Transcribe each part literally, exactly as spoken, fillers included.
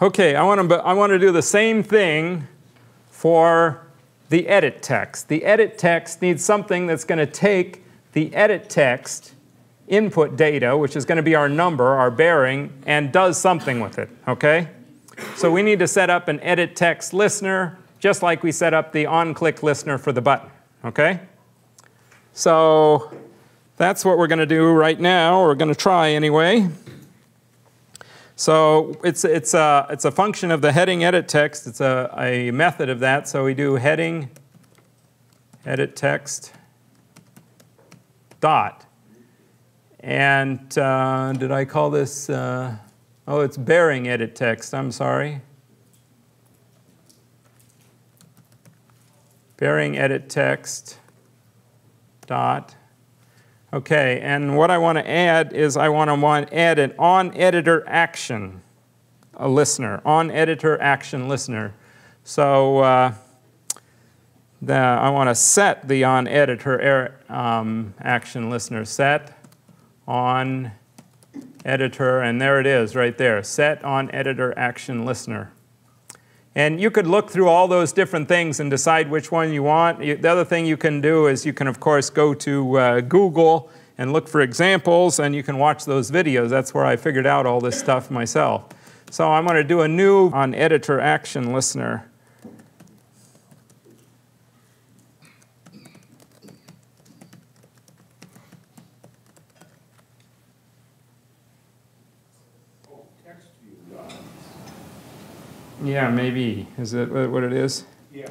Okay, I want to I want to do the same thing for the edit text. The edit text needs something that's going to take the edit text input data, which is going to be our number, our bearing, and does something with it, okay? So we need to set up an edit text listener, just like we set up the on-click listener for the button, okay? So that's what we're going to do right now. We're going to try anyway. So it's, it's, a, it's a function of the heading edit text. It's a, a method of that. So we do heading edit text dot. And uh, did I call this, uh, oh, it's bearing edit text, I'm sorry. Bearing edit text dot. Okay, and what I want to add is I want to want add an on-editor action, a listener, on-editor action listener. So uh, the, I want to set the on-editor um, action listener, set on editor, and there it is right there, set on editor action listener. And you could look through all those different things and decide which one you want. The other thing you can do is you can, of course, go to uh, Google and look for examples, and you can watch those videos. That's where I figured out all this stuff myself. So I'm going to do a new on editor action listener. Yeah, maybe. Is that what it is? Yeah.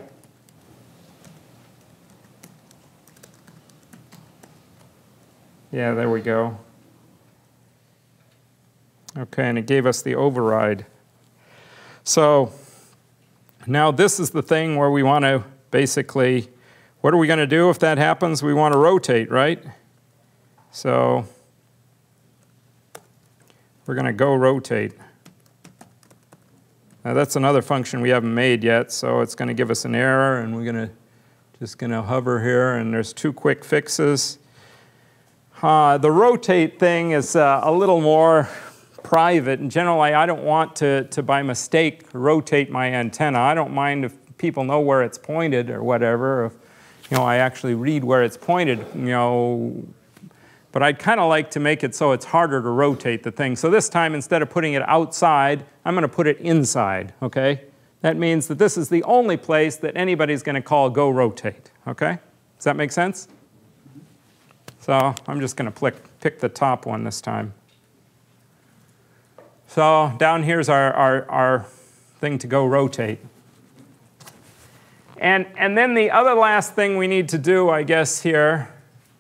Yeah, there we go. Okay, and it gave us the override. So now this is the thing where we want to basically, what are we going to do if that happens? We want to rotate, right? So we're going to go rotate. Now that's another function we haven't made yet, so it's going to give us an error, and we're going to just going to hover here, and there's two quick fixes. Uh, the rotate thing is uh, a little more private, and generally I don't want to, to by mistake rotate my antenna. I don't mind if people know where it's pointed or whatever, if you know I actually read where it's pointed, you know. But I'd kind of like to make it so it's harder to rotate the thing. So this time, instead of putting it outside, I'm going to put it inside, okay? That means that this is the only place that anybody's going to call go rotate, okay? Does that make sense? So I'm just going to pick the top one this time. So down here's our, our, our thing to go rotate. And, and then the other last thing we need to do, I guess, here,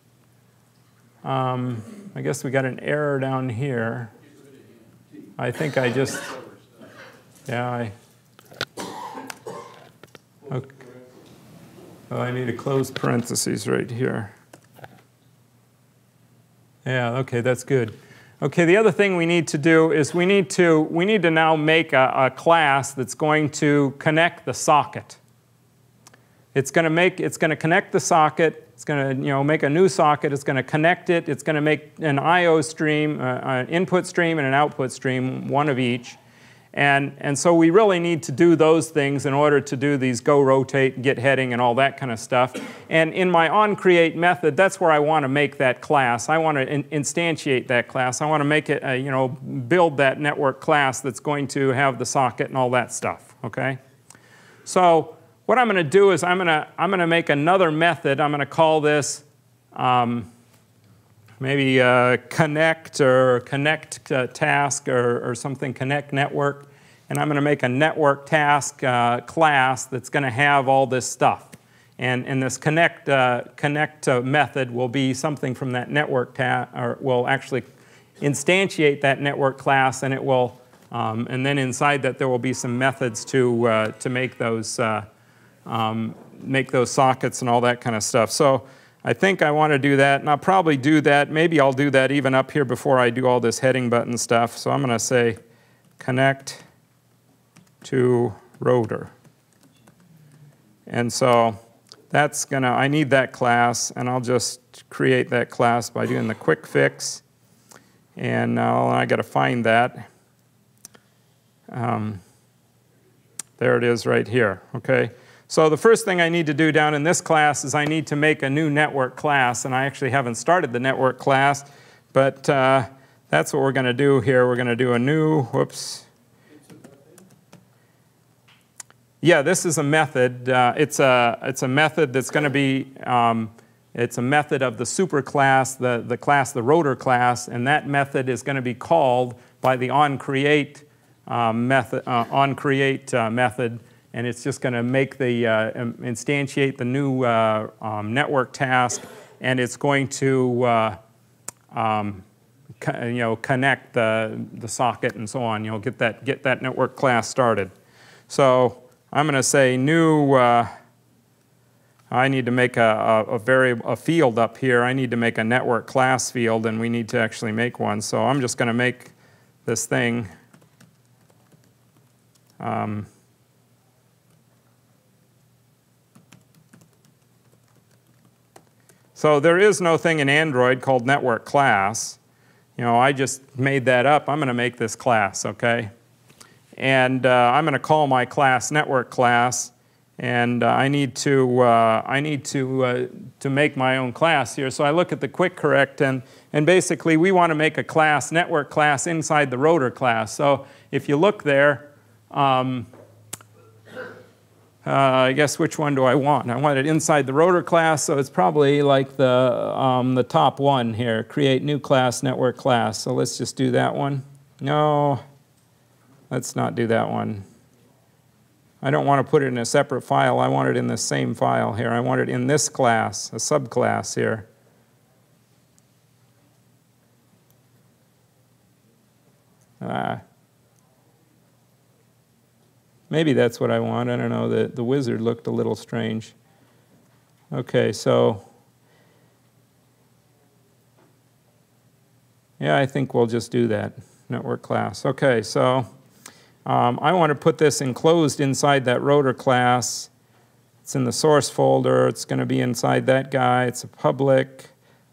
Um, I guess we got an error down here. I think I just, yeah, I, okay. Oh, I need to close parentheses right here. Yeah, okay, that's good. Okay, the other thing we need to do is we need to, we need to now make a, a class that's going to connect the socket. It's going to make, it's going to connect the socket. It's going to, you know, make a new socket. It's going to connect it. It's going to make an I O stream, uh, an input stream and an output stream, one of each. And, and so we really need to do those things in order to do these go rotate, get heading, and all that kind of stuff. And in my onCreate method, that's where I want to make that class. I want to in instantiate that class. I want to make it, uh, you know, build that network class that's going to have the socket and all that stuff. Okay. So what I'm going to do is I'm going to I'm going to make another method. I'm going to call this um, maybe uh, connect or connect uh, task or, or something, connect network. And I'm going to make a network task uh, class that's going to have all this stuff. And, and this connect, uh, connect uh, method will be something from that network task, or will actually instantiate that network class, and it will, um, and then inside that there will be some methods to, uh, to make those uh, Um, make those sockets and all that kind of stuff. So I think I want to do that, and I'll probably do that. Maybe I'll do that even up here before I do all this heading button stuff. So I'm going to say connect to rotor. And so that's going to, I need that class, and I'll just create that class by doing the quick fix. And now I got to find that. Um, There it is right here, okay? So the first thing I need to do down in this class is I need to make a new network class, and I actually haven't started the network class, but uh, that's what we're going to do here. We're going to do a new, whoops. Yeah, this is a method. Uh, it's, a, it's a method that's going to be, um, it's a method of the superclass, the, the class, the rotor class, and that method is going to be called by the onCreate uh, method, uh, onCreate uh, method. And it's just going to make the, uh, instantiate the new uh, um, network task, and it's going to, uh, um, you know, connect the, the socket and so on. You know, get that, get that network class started. So I'm going to say new, uh, I need to make a, a, a, vari a field up here. I need to make a network class field, and we need to actually make one. So I'm just going to make this thing. Um, So there is no thing in Android called network class. You know, I just made that up. I'm going to make this class, okay? And uh, I'm going to call my class network class. And uh, I need to uh, I need to uh, to make my own class here. So I look at the quick correct, and and basically we want to make a class, network class, inside the rotor class. So if you look there. Um, Uh, I guess which one do I want? I want it inside the rotor class, so it's probably like the, um, the top one here, create new class, network class. So let's just do that one. No, let's not do that one. I don't want to put it in a separate file. I want it in the same file here. I want it in this class, a subclass here. Ah. Maybe that's what I want. I don't know. The, the wizard looked a little strange. Okay, so yeah, I think we'll just do that, network class. Okay, so um, I want to put this enclosed inside that rotor class. It's in the source folder. It's going to be inside that guy. It's a public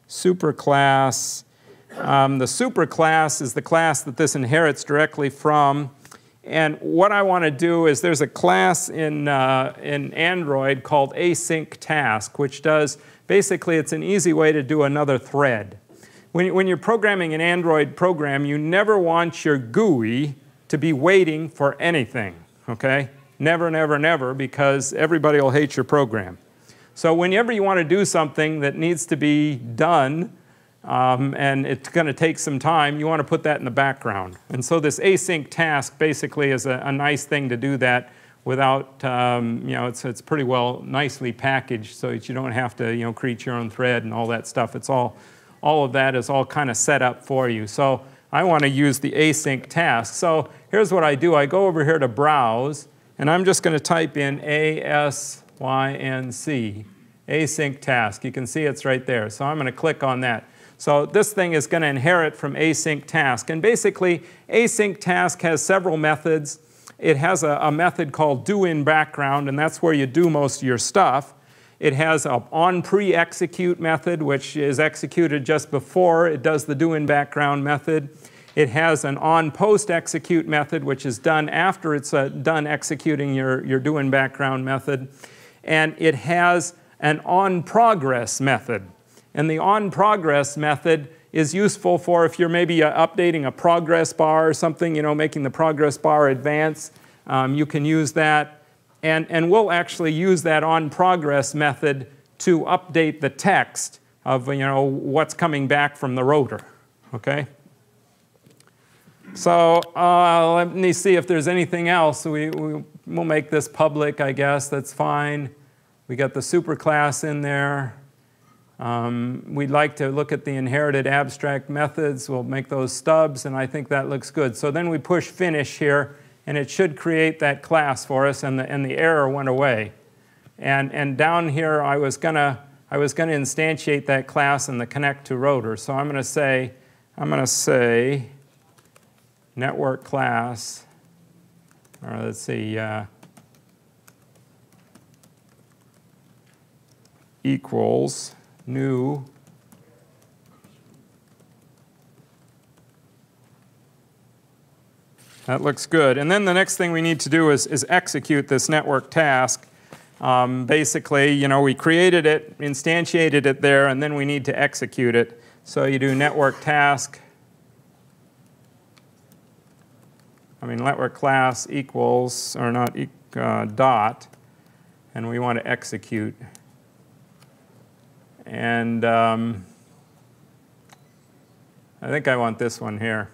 superclass. Um, the superclass is the class that this inherits directly from. And what I want to do is there's a class in, uh, in Android called async task, which does, basically it's an easy way to do another thread. When, when you're programming an Android program, you never want your G U I to be waiting for anything, okay? Never, never, never, because everybody will hate your program. So whenever you want to do something that needs to be done, Um, and it's going to take some time, you want to put that in the background. And so this async task basically is a, a nice thing to do that without, um, you know, it's, it's pretty well nicely packaged so that you don't have to, you know, create your own thread and all that stuff. It's all, all of that is all kind of set up for you. So I want to use the async task. So here's what I do. I go over here to browse, and I'm just going to type in A S Y N C, async task. You can see it's right there. So I'm going to click on that. So this thing is going to inherit from async task. And basically, async task has several methods. It has a, a method called do in background, and that's where you do most of your stuff. It has an on pre-execute method, which is executed just before it does the do in background method. It has an on post execute method, which is done after it's uh, done executing your, your do in background method. And it has an on progress method. And the on progress method is useful for if you're maybe uh, updating a progress bar or something, you know, making the progress bar advance. Um, you can use that. And, and we'll actually use that on progress method to update the text of, you know, what's coming back from the rotor, okay? So uh, let me see if there's anything else. We, we, we'll make this public, I guess. That's fine. We got the superclass in there. Um, we'd like to look at the inherited abstract methods. We'll make those stubs, and I think that looks good. So then we push finish here, and it should create that class for us, and the, and the error went away. And, and down here, I was gonna, I was gonna instantiate that class in the connect to rotor. So I'm gonna say, I'm gonna say network class, or let's see, uh, equals new That looks good. And then the next thing we need to do is, is execute this network task. Um, basically, you know, we created it, instantiated it there, and then we need to execute it. So you do network task. I mean, network class equals, or not, uh, dot, and we want to execute. And um, I think I want this one here.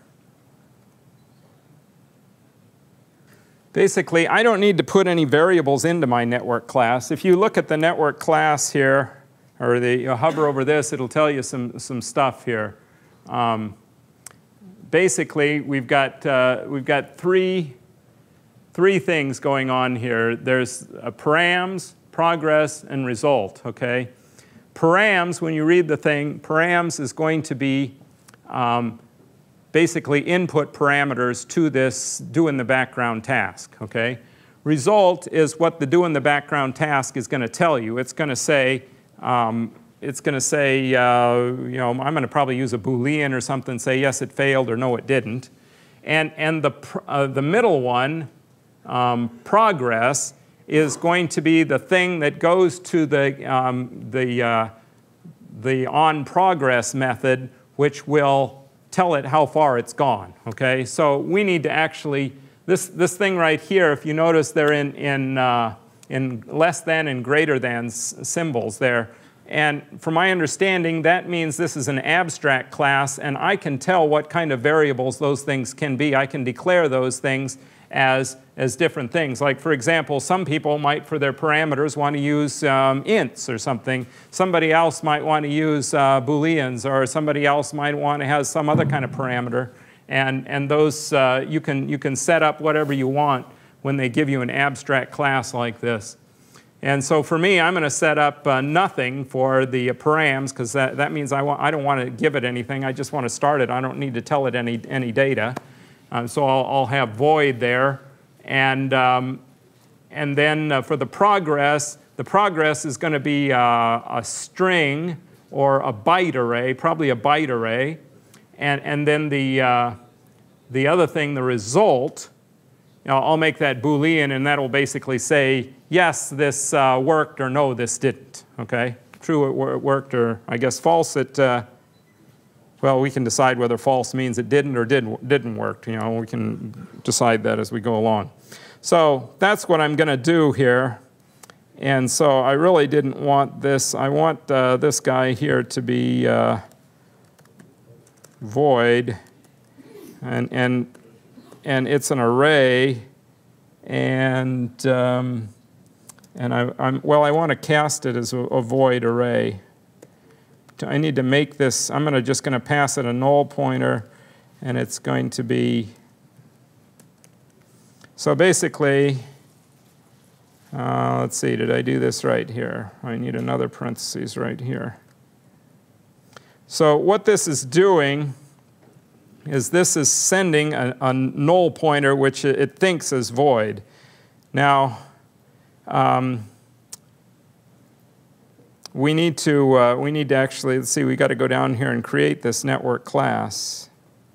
Basically, I don't need to put any variables into my network class. If you look at the network class here, or the, you hover over this, it'll tell you some, some stuff here. Um, basically, we've got, uh, we've got three, three things going on here. There's uh, params, progress, and result, okay? Params, when you read the thing, params is going to be um, basically input parameters to this do in the background task, okay? Result is what the do in the background task is going to tell you. It's going to say, um, it's going to say, uh, you know, I'm going to probably use a Boolean or something, say yes it failed or no it didn't. And, and the, uh, the middle one, um, progress, is going to be the thing that goes to the, um, the, uh, the on progress method, which will tell it how far it's gone, okay? So we need to actually, this, this thing right here, if you notice they're in, in, uh, in less than and greater than symbols there. And from my understanding, that means this is an abstract class, and I can tell what kind of variables those things can be. I can declare those things as, as different things. Like, for example, some people might, for their parameters, want to use um, ints or something. Somebody else might want to use uh, Booleans, or somebody else might want to have some other kind of parameter. And, and those, uh, you can, you can set up whatever you want when they give you an abstract class like this. And so for me, I'm going to set up uh, nothing for the uh, params, because that, that means I, want, I don't want to give it anything. I just want to start it. I don't need to tell it any, any data. Um, so I'll, I'll have void there. And, um, and then uh, for the progress, the progress is going to be uh, a string or a byte array, probably a byte array. And, and then the, uh, the other thing, the result, you know, I'll make that Boolean, and that will basically say, yes, this uh, worked, or no, this didn't. Okay? True, it worked, or I guess false, it, uh, well, we can decide whether false means it didn't or did, didn't work. You know, we can decide that as we go along. So that's what I'm going to do here. And so I really didn't want this. I want uh, this guy here to be uh, void. And, and, and it's an array. And, um, and I, I'm, well, I want to cast it as a, a void array. I need to make this, I'm gonna, just going to pass it a null pointer, and it's going to be, so basically, uh, let's see, did I do this right here? I need another parentheses right here. So what this is doing is this is sending a, a null pointer, which it, it thinks is void. Now, um, We need to, uh, we need to actually, let's see, we got to go down here and create this network class.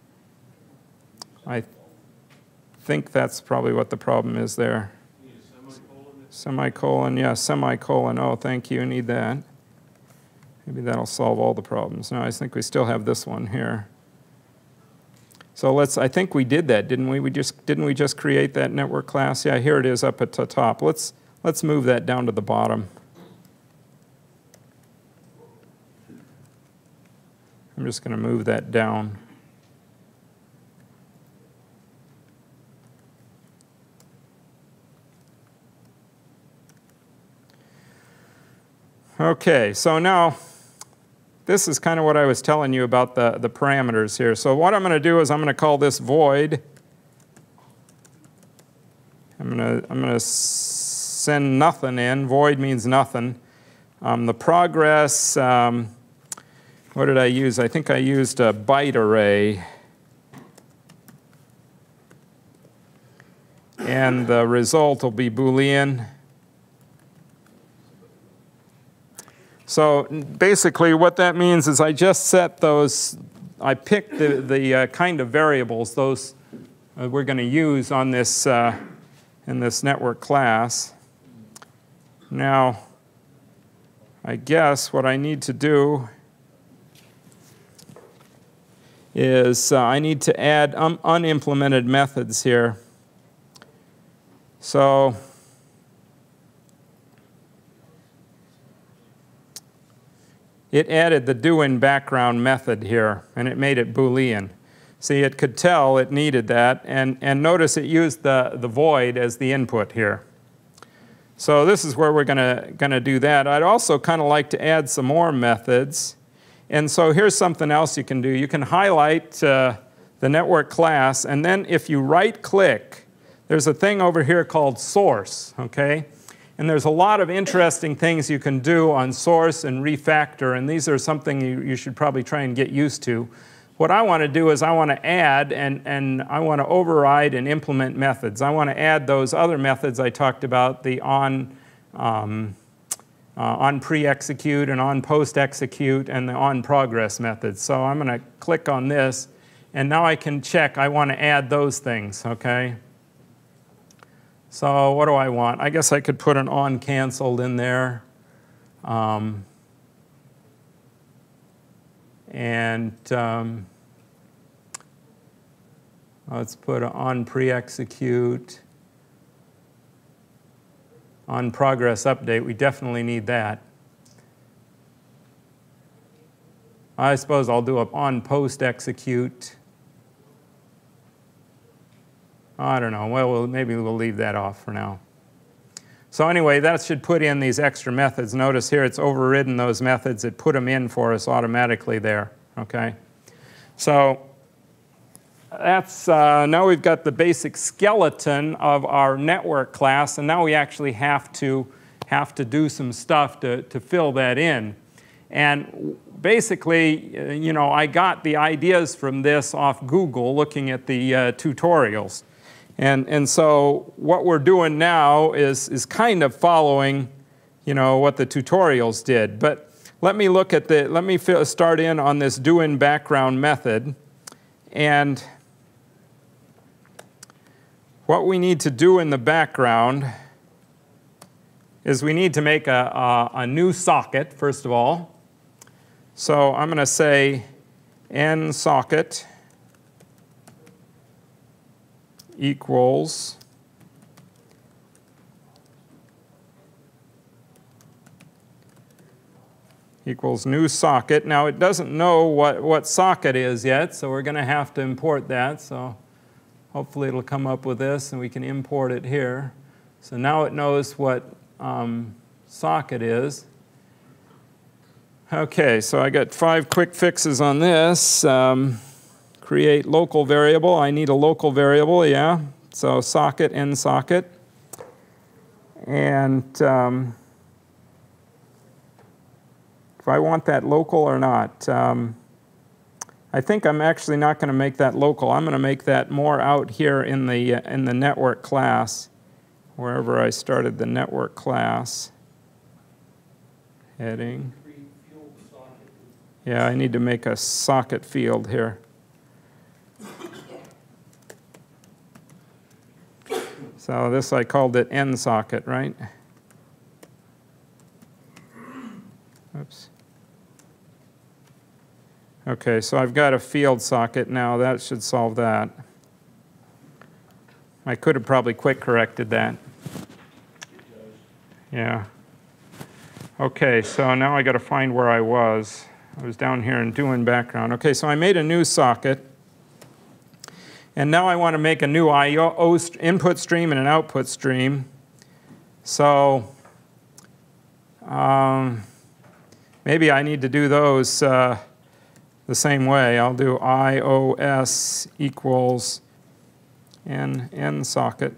I think that's probably what the problem is there. Semicolon? Semicolon, yeah, semicolon. Oh, thank you, need that. Maybe that'll solve all the problems. No, I think we still have this one here. So let's, I think we did that, didn't we? We just, didn't we just create that network class? Yeah, here it is up at the top. Let's, let's move that down to the bottom. I'm just going to move that down. Okay, so now this is kind of what I was telling you about the, the parameters here. So what I'm going to do is I'm going to call this void. I'm going to, I'm going to send nothing in. Void means nothing. Um, the progress, um, what did I use? I think I used a byte array. And the result will be Boolean. So basically what that means is I just set those, I picked the, the uh, kind of variables, those, uh, we're going to use on this uh, in this network class. Now, I guess what I need to do is uh, I need to add um, unimplemented methods here. So it added the do in background method here, and it made it Boolean. See, it could tell it needed that, and, and notice it used the, the void as the input here. So this is where we're gonna, gonna do that. I'd also kind of like to add some more methods. And so here's something else you can do. You can highlight uh, the network class, and then if you right-click, there's a thing over here called source, okay? And there's a lot of interesting things you can do on source and refactor, and these are something you, you should probably try and get used to. What I want to do is I want to add and, and I want to override and implement methods. I want to add those other methods I talked about, the on, um, uh, on pre-execute and on post-execute and the on progress methods. So I'm going to click on this, and now I can check I want to add those things, okay? So what do I want? I guess I could put an on canceled in there. Um, and um, let's put an on pre-execute, on progress update. We definitely need that. I suppose I'll do an on post-execute. I don't know. Well, we'll, maybe we'll leave that off for now. So anyway, that should put in these extra methods. Notice here it's overridden those methods. It put them in for us automatically there, okay? So that's, uh, now we've got the basic skeleton of our network class, and now we actually have to, have to do some stuff to, to fill that in. And basically, you know, I got the ideas from this off Google looking at the uh, tutorials. And, and so what we're doing now is, is kind of following, you know, what the tutorials did. But let me look at the, let me start in on this do in background method. And what we need to do in the background is we need to make a, a, a new socket, first of all. So I'm going to say n socket equals equals new socket. Now it doesn't know what, what socket is yet, so we're going to have to import that. So hopefully it'll come up with this and we can import it here. So now it knows what um, socket is. Okay, so I got five quick fixes on this. Um, Create local variable. I need a local variable, yeah. So socket, n socket. And um, if I want that local or not, um, I think I'm actually not going to make that local. I'm going to make that more out here in the, uh, in the network class, wherever I started the network class. Heading. Yeah, I need to make a socket field here. So this I called it n socket, right? Oops. Okay, so I've got a field socket now. That should solve that. I could have probably quick corrected that. Yeah. Okay, so now I got to find where I was. I was down here in doing background. Okay, so I made a new socket. And now I want to make a new I O input stream and an output stream. So um, maybe I need to do those uh, the same way. I'll do I O S equals n, n socket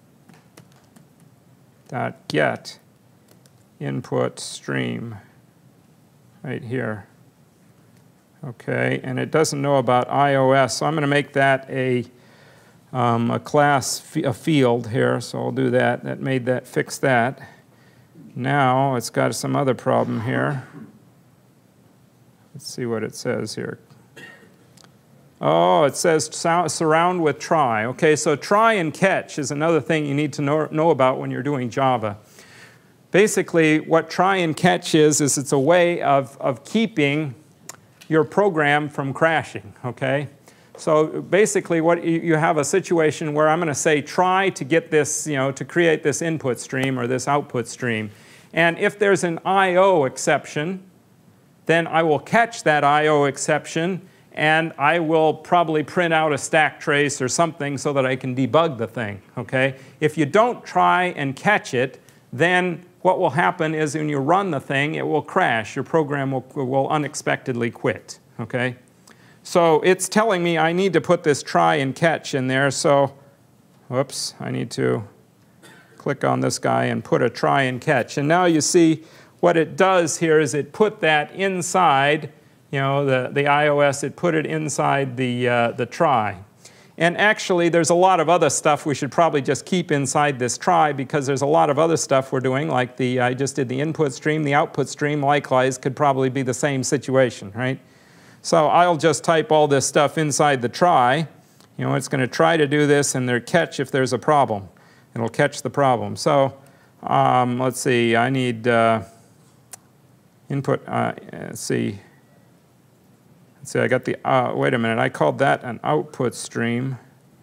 dot get input stream right here. Okay, and it doesn't know about I O S, so I'm going to make that a, um, a class, a field here, so I'll do that. That made that, fix that. Now it's got some other problem here. Let's see what it says here. Oh, it says surround with try. Okay, so try and catch is another thing you need to know, know about when you're doing Java. Basically, what try and catch is, is it's a way of, of keeping your program from crashing, okay? So basically, what you, you have a situation where I'm going to say try to get this, you know, to create this input stream or this output stream. And if there's an I O exception, then I will catch that I O exception, and I will probably print out a stack trace or something so that I can debug the thing, okay? If you don't try and catch it, then what will happen is when you run the thing, it will crash. Your program will, will unexpectedly quit, okay? So it's telling me I need to put this try and catch in there, so, whoops, I need to click on this guy and put a try and catch. And now you see what it does here is it put that inside, you know, the, the iOS, it put it inside the, uh, the try. And actually, there's a lot of other stuff we should probably just keep inside this try, because there's a lot of other stuff we're doing, like the, I just did the input stream, the output stream, likewise, could probably be the same situation, right? So I'll just type all this stuff inside the try. You know, it's going to try to do this, and there catch if there's a problem. It'll catch the problem. So um, let's see, I need uh, input, uh, let's see. Let's see, I got the, uh, wait a minute, I called that an output stream.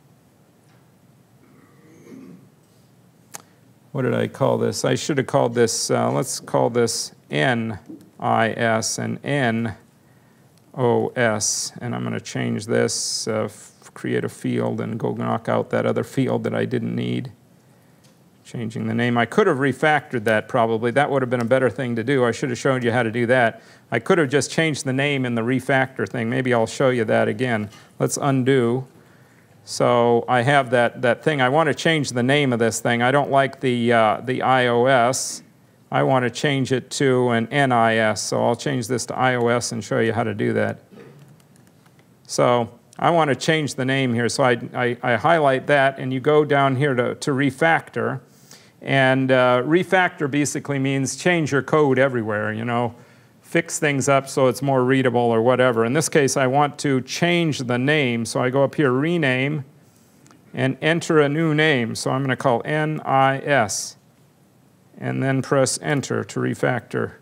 What did I call this? I should have called this, uh, let's call this N I S and N O S. And I'm going to change this, uh, create a field, and go knock out that other field that I didn't need. Changing the name. I could have refactored that probably. That would have been a better thing to do. I should have shown you how to do that. I could have just changed the name in the refactor thing. Maybe I'll show you that again. Let's undo. So I have that, that thing. I want to change the name of this thing. I don't like the, uh, the iOS. I want to change it to an N I S. So I'll change this to iOS and show you how to do that. So I want to change the name here. So I, I, I highlight that, and you go down here to, to refactor. And uh, refactor basically means change your code everywhere, you know, fix things up so it's more readable or whatever. In this case, I want to change the name. So I go up here, rename, and enter a new name. So I'm going to call N I S, and then press enter to refactor.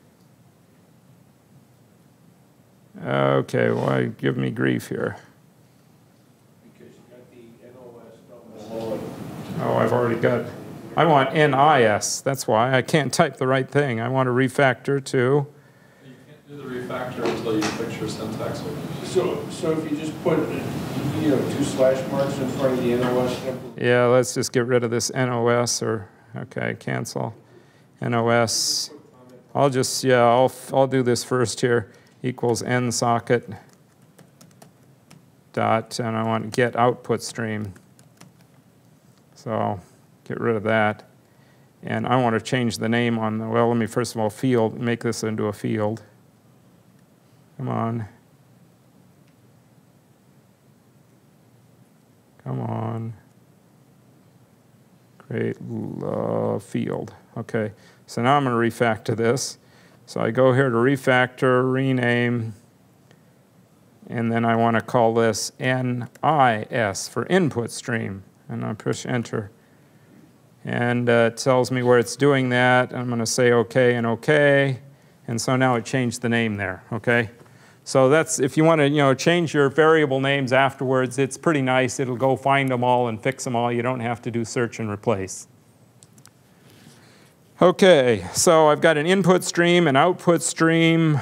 Okay, well, give me grief here. Because you got the N O S double O. Oh, I've already got, I want N I S, that's why. I can't type the right thing. I want to refactor to. You can't do the refactor until you fix your syntax. So, so if you just put, you know, two slash marks in front of the N O S double. Yeah, let's just get rid of this N O S, or, okay, cancel. N O S. I'll just, yeah, I'll, I'll do this first here. Equals N socket dot, and I want get output stream. So I'll get rid of that. And I want to change the name on the, well, let me first of all field, make this into a field. Come on. Come on. Create uh, field. Okay, so now I'm going to refactor this. So I go here to refactor, rename, and then I want to call this N I S for input stream. And I push enter. And uh, it tells me where it's doing that. I'm going to say OK and OK. And so now it changed the name there, okay? So that's, if you want to, you know, change your variable names afterwards, it's pretty nice. It'll go find them all and fix them all. You don't have to do search and replace. Okay, so I've got an input stream, an output stream.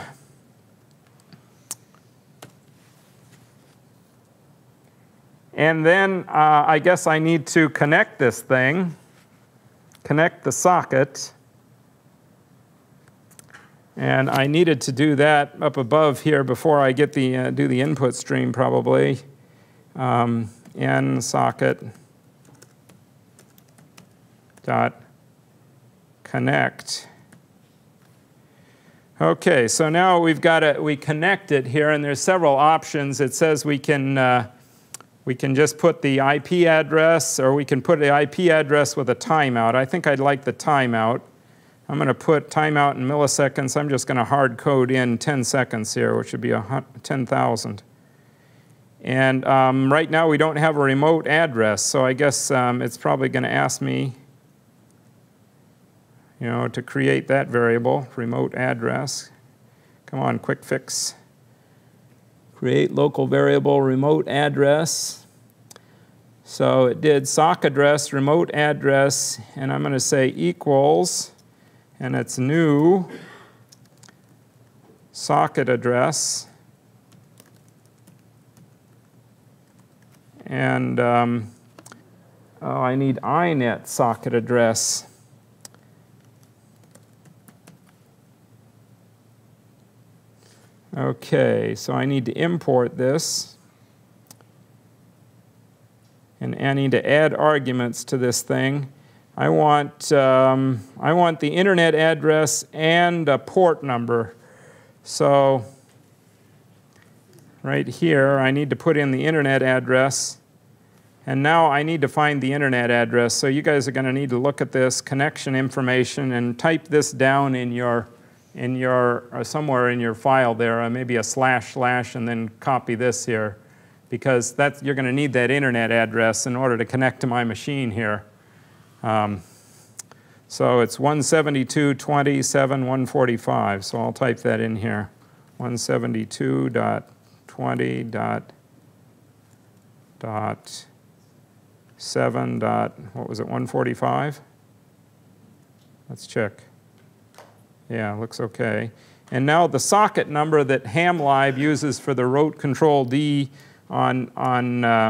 And then uh, I guess I need to connect this thing, connect the socket. And I needed to do that up above here before I get the, uh, do the input stream probably. Um, N socket dot connect. Okay, so now we've got it, we connect it here, and there's several options. It says we can, uh, we can just put the I P address, or we can put the I P address with a timeout. I think I'd like the timeout. I'm going to put timeout in milliseconds. I'm just going to hard code in ten seconds here, which would be ten thousand. And um, right now we don't have a remote address, so I guess um, it's probably going to ask me, you know, to create that variable, remote address. Come on, quick fix. Create local variable remote address. So it did sock address, remote address, and I'm going to say equals, and it's new socket address. And um, oh, I need I net socket address. Okay, so I need to import this. And I need to add arguments to this thing. I want, um, I want the internet address and a port number. So right here, I need to put in the internet address. And now I need to find the internet address. So you guys are going to need to look at this connection information and type this down in your, in your uh, somewhere in your file there, uh, maybe a slash slash, and then copy this here, because that's, you're going to need that internet address in order to connect to my machine here. Um, so it's one seventy-two dot twenty-seven dot one forty-five. So I'll type that in here, one seventy-two dot twenty dot seven dot, what was it, one forty-five? Let's check. Yeah, looks okay. And now the socket number that HamLive uses for the rote control D on, on, uh,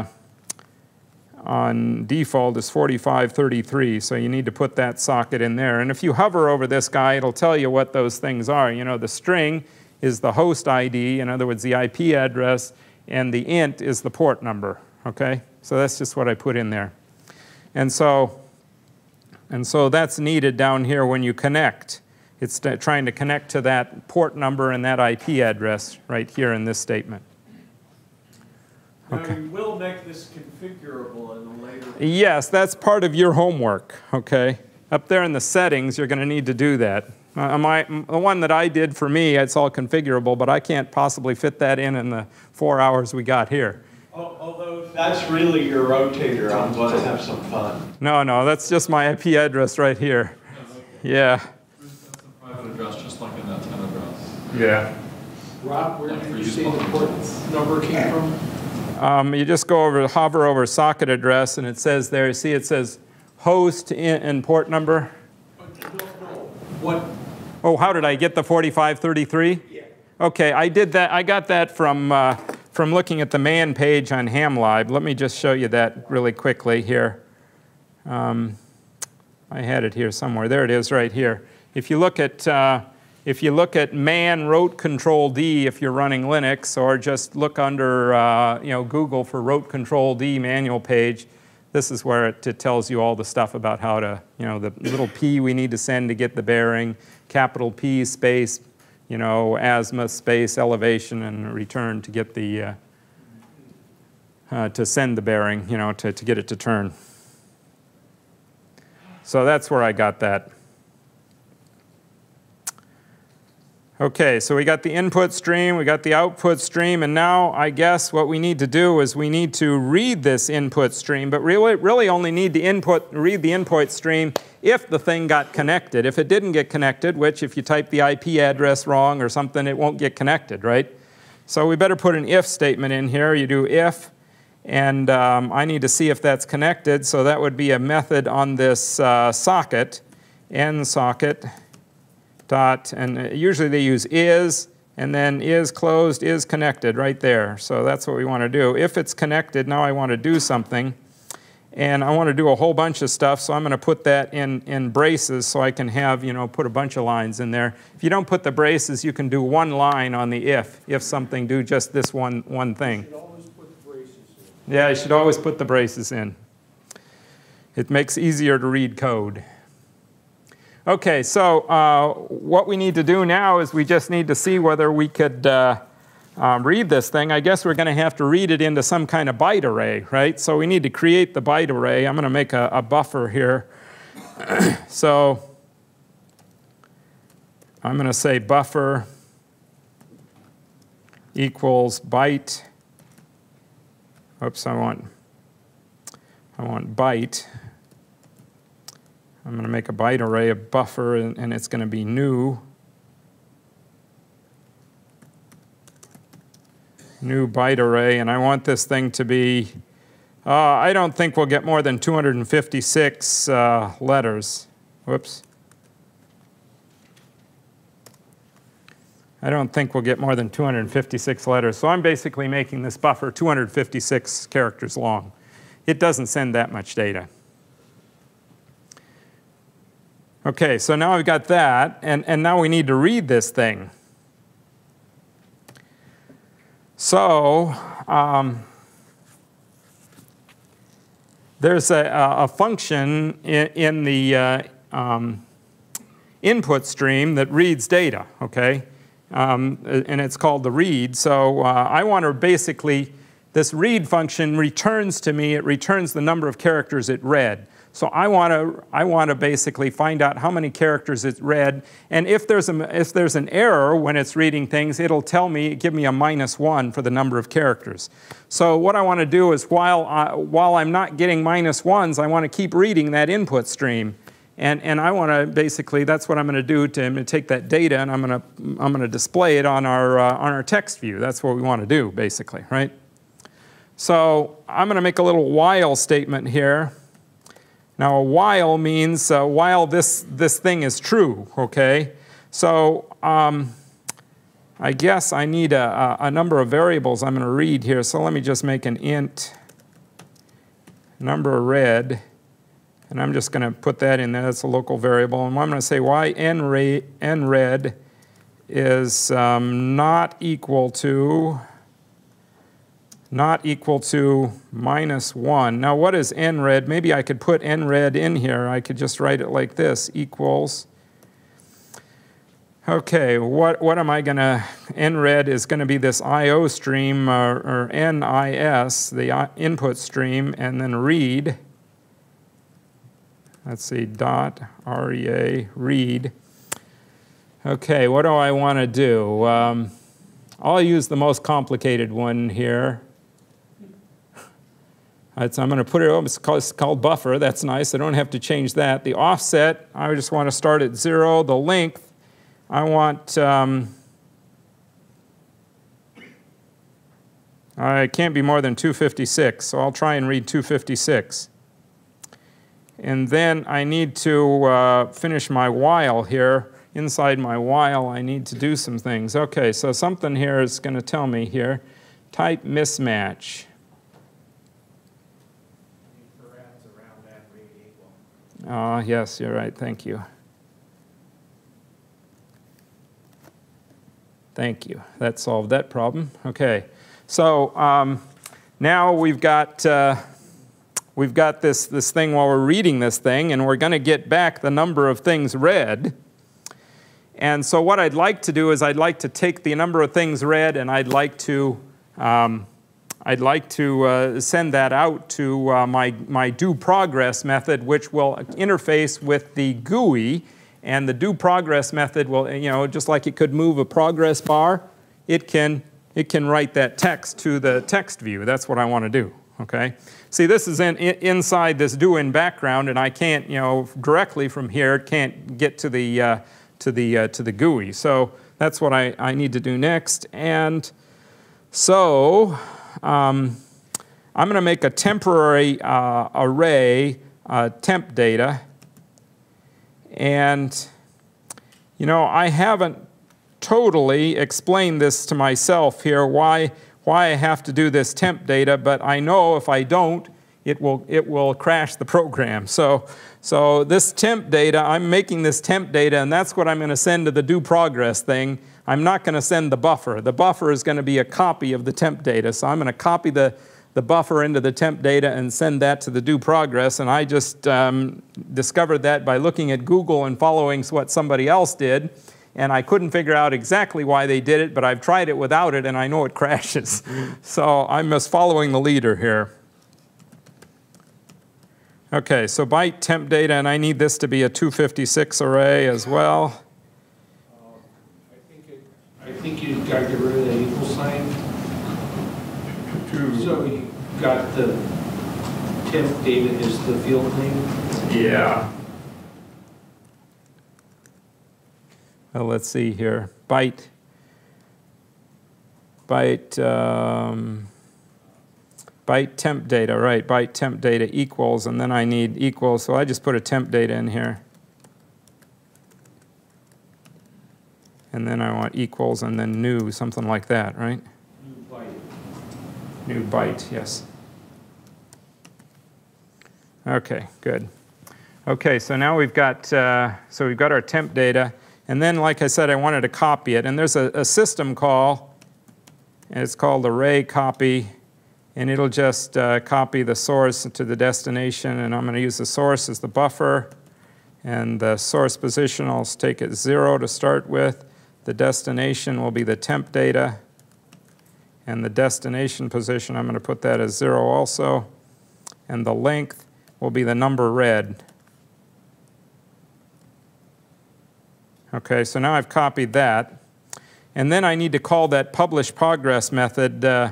on default is forty-five thirty-three, so you need to put that socket in there. And if you hover over this guy, it'll tell you what those things are. You know, the string is the host I D, in other words, the I P address, and the int is the port number, okay? So that's just what I put in there. And so, and so that's needed down here when you connect. It's trying to connect to that port number and that I P address right here in this statement. Okay. Now you will make this configurable in a later... Yes, that's part of your homework, okay? Up there in the settings, you're going to need to do that. Uh, my, the one that I did for me, it's all configurable, but I can't possibly fit that in in the four hours we got here. Although if that's really your rotator, I'm going to have some fun. No, no, that's just my I P address right here. Yeah. That's a private address, just like an antenna address. Yeah. Rob, where Like did for you use say the on- port number came from? Um, you just go over, hover over socket address, and it says there, you see it says host in, and port number. No, no. What? Oh, how did I get the forty-five thirty-three? Yeah. Okay, I did that. I got that from, uh, from looking at the man page on HamLive. Let me just show you that really quickly here. Um, I had it here somewhere. There it is right here. If you look at, uh, if you look at man rote control D if you're running Linux, or just look under uh, you know, Google for rote control D manual page, this is where it, it tells you all the stuff about how to, you know, the little P we need to send to get the bearing, capital P space, you know, azimuth space elevation and return to get the, uh, uh, to send the bearing, you know, to, to get it to turn. So that's where I got that. Okay, so we got the input stream, we got the output stream, and now I guess what we need to do is we need to read this input stream, but really, really only need to input, read the input stream if the thing got connected. If it didn't get connected, which if you type the I P address wrong or something, it won't get connected, right? So we better put an if statement in here. You do if, and um, I need to see if that's connected, so that would be a method on this uh, socket, n socket. Dot, and usually they use is, and then is closed, is connected right there. So that's what we want to do. If it's connected, now I want to do something. And I want to do a whole bunch of stuff, so I'm going to put that in, in braces so I can have, you know, put a bunch of lines in there. If you don't put the braces, you can do one line on the if. If something, do just this one, one thing. You should always put the braces in. Yeah, you should always put the braces in. It makes it easier to read code. Okay, so uh, what we need to do now is we just need to see whether we could uh, um, read this thing. I guess we're going to have to read it into some kind of byte array, right? So we need to create the byte array. I'm going to make a, a buffer here. So I'm going to say buffer equals byte oops, I want, I want byte. I'm going to make a byte array of buffer, and, and it's going to be new. New byte array, and I want this thing to be, uh, I don't think we'll get more than two hundred fifty-six uh, letters. Whoops. I don't think we'll get more than two hundred fifty-six letters. So I'm basically making this buffer two hundred fifty-six characters long. It doesn't send that much data. Okay, so now I've got that, and, and now we need to read this thing. So um, there's a, a function in, in the uh, um, input stream that reads data, okay? Um, and it's called the read. So uh, I want to basically, this read function returns to me, it returns the number of characters it read. So I want to, I want to basically find out how many characters it read, and if there's, a, if there's an error when it's reading things, it'll tell me, give me a minus one for the number of characters. So what I want to do is while, I, while I'm not getting minus ones, I want to keep reading that input stream. And, and I want to basically, that's what I'm going to do to, I'm going to take that data and I'm going to, I'm going to display it on our, uh, on our text view. That's what we want to do, basically, right? So I'm going to make a little while statement here. Now, a while means uh, while this, this thing is true, okay? So um, I guess I need a, a number of variables I'm going to read here. So let me just make an int number read. And I'm just going to put that in there. That's a local variable. And I'm going to say y nread is um, not equal to not equal to minus one. Now, what is nread? Maybe I could put nread in here. I could just write it like this, equals. Okay, what, what am I going to, nread is going to be this I O stream, uh, or nis, the input stream, and then read. Let's see, dot rea, read. Okay, what do I want to do? Um, I'll use the most complicated one here. It's, I'm going to put it over, it's called, it's called buffer. That's nice. I don't have to change that. The offset, I just want to start at zero. The length, I want, um, I can't be more than two fifty-six, so I'll try and read two fifty-six. And then I need to uh, finish my while here. Inside my while, I need to do some things. Okay, so something here is going to tell me here, type mismatch. Ah, uh, yes, you're right. Thank you. Thank you. That solved that problem. Okay, so um, now we've got uh, we've got this this thing while we're reading this thing, and we're going to get back the number of things read. And so what I'd like to do is I'd like to take the number of things read, and I'd like to um, I'd like to uh, send that out to uh, my, my do progress method, which will interface with the G U I. And the do progress method will, you know, just like it could move a progress bar, it can, it can write that text to the text view. That's what I want to do, okay? See, this is in, in, inside this do in background, and I can't, you know, directly from here, it can't get to the, uh, to the, uh, to the G U I. So that's what I, I need to do next. And so Um, I'm going to make a temporary uh, array, uh, temp data. And, you know, I haven't totally explained this to myself here, why, why I have to do this temp data, but I know if I don't, it will, it will crash the program. So, so this temp data, I'm making this temp data, and that's what I'm going to send to the do progress thing. I'm not going to send the buffer. The buffer is going to be a copy of the temp data. So I'm going to copy the, the buffer into the temp data and send that to the do progress. And I just um, discovered that by looking at Google and following what somebody else did. And I couldn't figure out exactly why they did it, but I've tried it without it, and I know it crashes. So I'm just following the leader here. Okay, so byte temp data, and I need this to be a two fifty-six array as well. I think you've got to get rid of that equal sign. Two. So So you got the temp data is the field name? Yeah. Well, let's see here. Byte. Byte. Um, byte temp data, right? Byte temp data equals, and then I need equals, so I just put a temp data in here. And then I want equals and then new, something like that, right? New byte. New byte, yes. Okay, good. Okay, so now we've got, uh, so we've got our temp data, and then, like I said, I wanted to copy it, and there's a, a system call, and it's called array copy, and it'll just uh, copy the source to the destination, and I'm going to use the source as the buffer, and the source position I'll take it zero to start with. The destination will be the temp data, and the destination position, I'm going to put that as zero also, and the length will be the number read. Okay, so now I've copied that, and then I need to call that publish progress method. Uh,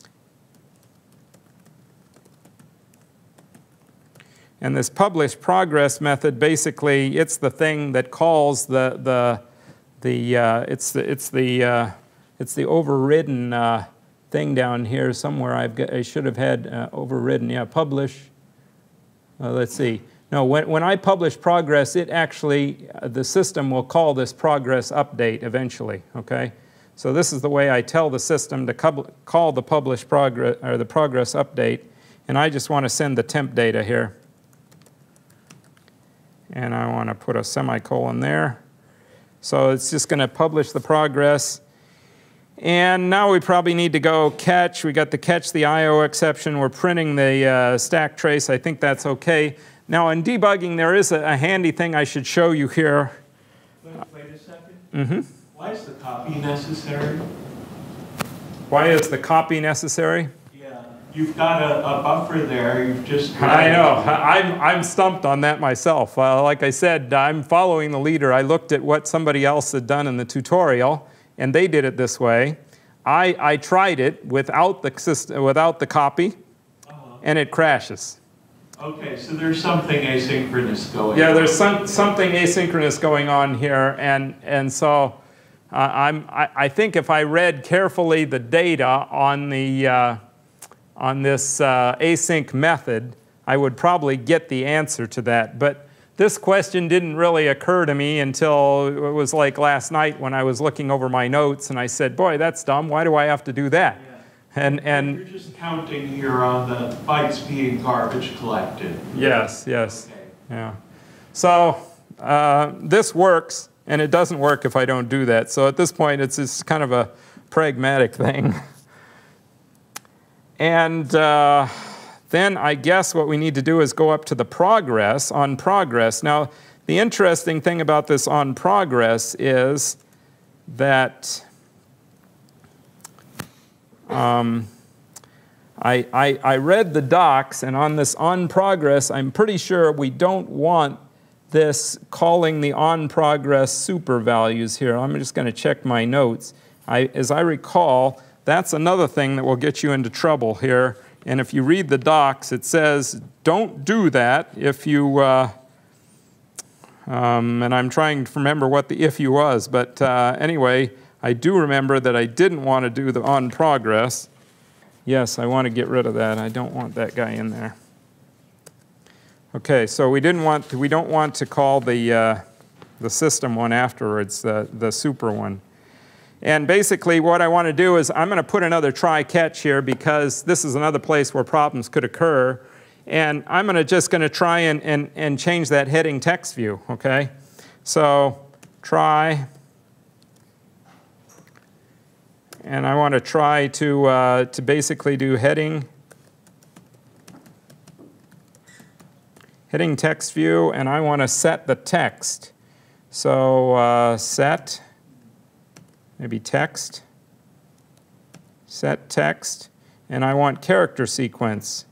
and this publish progress method, basically, it's the thing that calls the the the uh, it's the it's the uh, it's the overridden uh, thing down here somewhere. I've got, I should have had uh, overridden. Yeah, publish. Uh, let's see. No, when, when I publish progress, it actually, uh, the system will call this progress update eventually, okay? So this is the way I tell the system to call the publish progress, or the progress update, and I just want to send the temp data here. And I want to put a semicolon there. So it's just going to publish the progress. And now we probably need to go catch. We got the catch the I O exception. We're printing the uh, stack trace. I think that's okay. Now in debugging, there is a, a handy thing I should show you here. Wait, wait a second. Mm-hmm. Why is the copy necessary? Why is the copy necessary? Yeah, you've got a, a buffer there. You've just. I know. I'm, I'm stumped on that myself. Uh, like I said, I'm following the leader. I looked at what somebody else had done in the tutorial, and they did it this way. I, I tried it without the, system, without the copy, uh-huh. and it crashes. Okay, so there's something asynchronous going on. Yeah, there's some, something asynchronous going on here, and, and so uh, I'm, I, I think if I read carefully the data on, the, uh, on this uh, async method, I would probably get the answer to that. But this question didn't really occur to me until it was like last night when I was looking over my notes, and I said, boy, that's dumb. Why do I have to do that? Yeah. And, and you're just counting here on the bytes being garbage collected. Yes, yes. Okay. Yeah. So uh, this works, and it doesn't work if I don't do that. So at this point, it's just kind of a pragmatic thing. And uh, then I guess what we need to do is go up to the progress, on progress. Now, the interesting thing about this on progress is that Um, I, I, I read the docs, and on this on progress, I'm pretty sure we don't want this calling the on progress super values here. I'm just going to check my notes. I, as I recall, that's another thing that will get you into trouble here. And if you read the docs, it says don't do that if you, uh, um, and I'm trying to remember what the if you was, but uh, anyway, I do remember that I didn't want to do the on progress. Yes, I want to get rid of that. I don't want that guy in there. Okay, so we didn't want to, we don't want to call the uh, the system one afterwards, the the super one. And basically, what I want to do is I'm going to put another try catch here because this is another place where problems could occur, and I'm going to just going to try and and and change that heading text view. Okay, so try. And I want to try to, uh, to basically do heading, heading text view, and I want to set the text. So uh, set, maybe text, set text, and I want character sequence.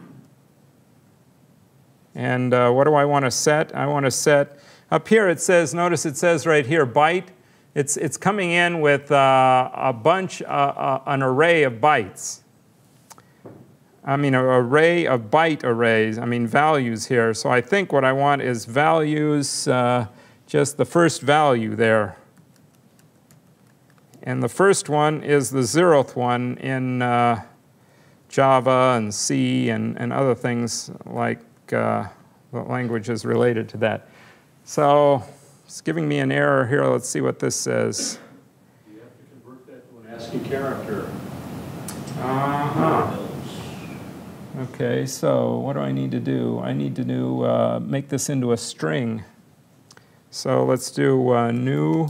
And uh, what do I want to set? I want to set, up here it says, notice it says right here, byte. It's, it's coming in with uh, a bunch, uh, uh, an array of bytes. I mean, an array of byte arrays, I mean values here. So I think what I want is values, uh, just the first value there. And the first one is the zeroth one in uh, Java and C and, and other things like uh, the languages related to that. So it's giving me an error here. Let's see what this says. You have to convert that to an ASCII character. Uh-huh. Okay, so what do I need to do? I need to do, uh, make this into a string. So let's do uh, new.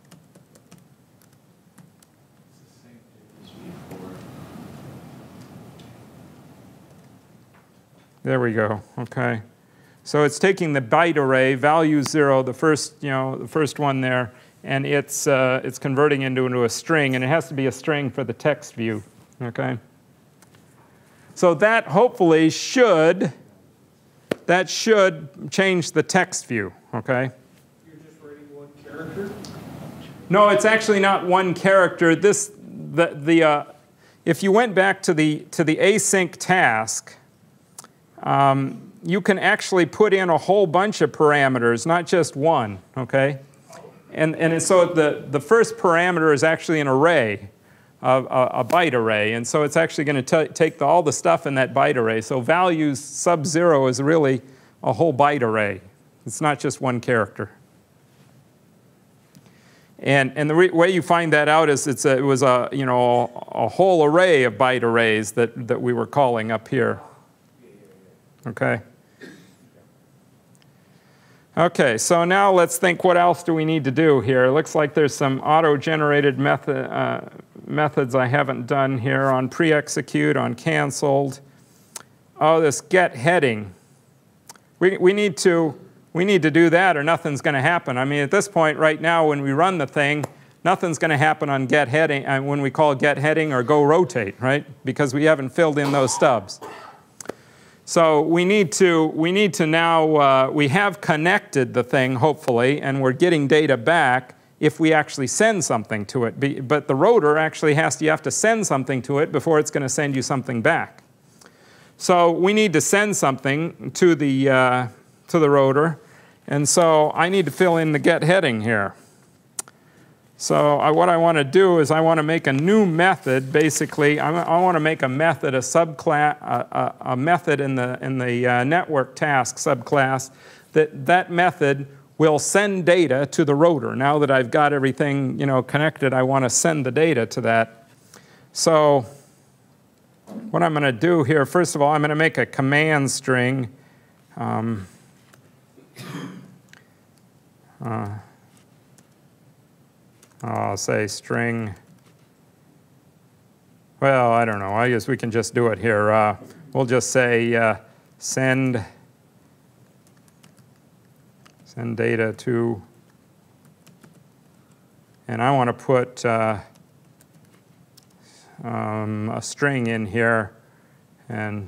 There we go. Okay. So it's taking the byte array, value zero, the first, you know, the first one there, and it's uh, it's converting into into a string, and it has to be a string for the text view. Okay. So that hopefully should that should change the text view. Okay. You're just writing one character? No, it's actually not one character. This the the uh, if you went back to the to the async task. Um, you can actually put in a whole bunch of parameters, not just one, okay? And, and so the, the first parameter is actually an array, a, a, a byte array, and so it's actually going to take the, all the stuff in that byte array. So values sub zero is really a whole byte array. It's not just one character. And, and the re way you find that out is it's a, it was a, you know, a, a whole array of byte arrays that, that we were calling up here. Okay. Okay, so now let's think what else do we need to do here. It looks like there's some auto-generated method, uh, methods I haven't done here on pre-execute, on canceled. Oh, this get heading. We, we, need to, we need to do that or nothing's going to happen. I mean, at this point right now when we run the thing, nothing's going to happen on get heading, uh, when we call get heading or go rotate, right? Because we haven't filled in those stubs. So we need to, we need to now, uh, we have connected the thing, hopefully, and we're getting data back if we actually send something to it. Be, but the rotor actually has to, you have to send something to it before it's going to send you something back. So we need to send something to the, uh, to the rotor, and so I need to fill in the get heading here. So I, what I want to do is I want to make a new method. Basically, I, I want to make a method, a subclass, a, a, a method in the in the uh, network task subclass. That that method will send data to the rotor. Now that I've got everything, you know, connected, I want to send the data to that. So what I'm going to do here, first of all, I'm going to make a command string. Um, uh, I'll say string, well, I don't know. I guess we can just do it here. Uh, we'll just say uh, send, send data to, and I want to put uh, um, a string in here, and,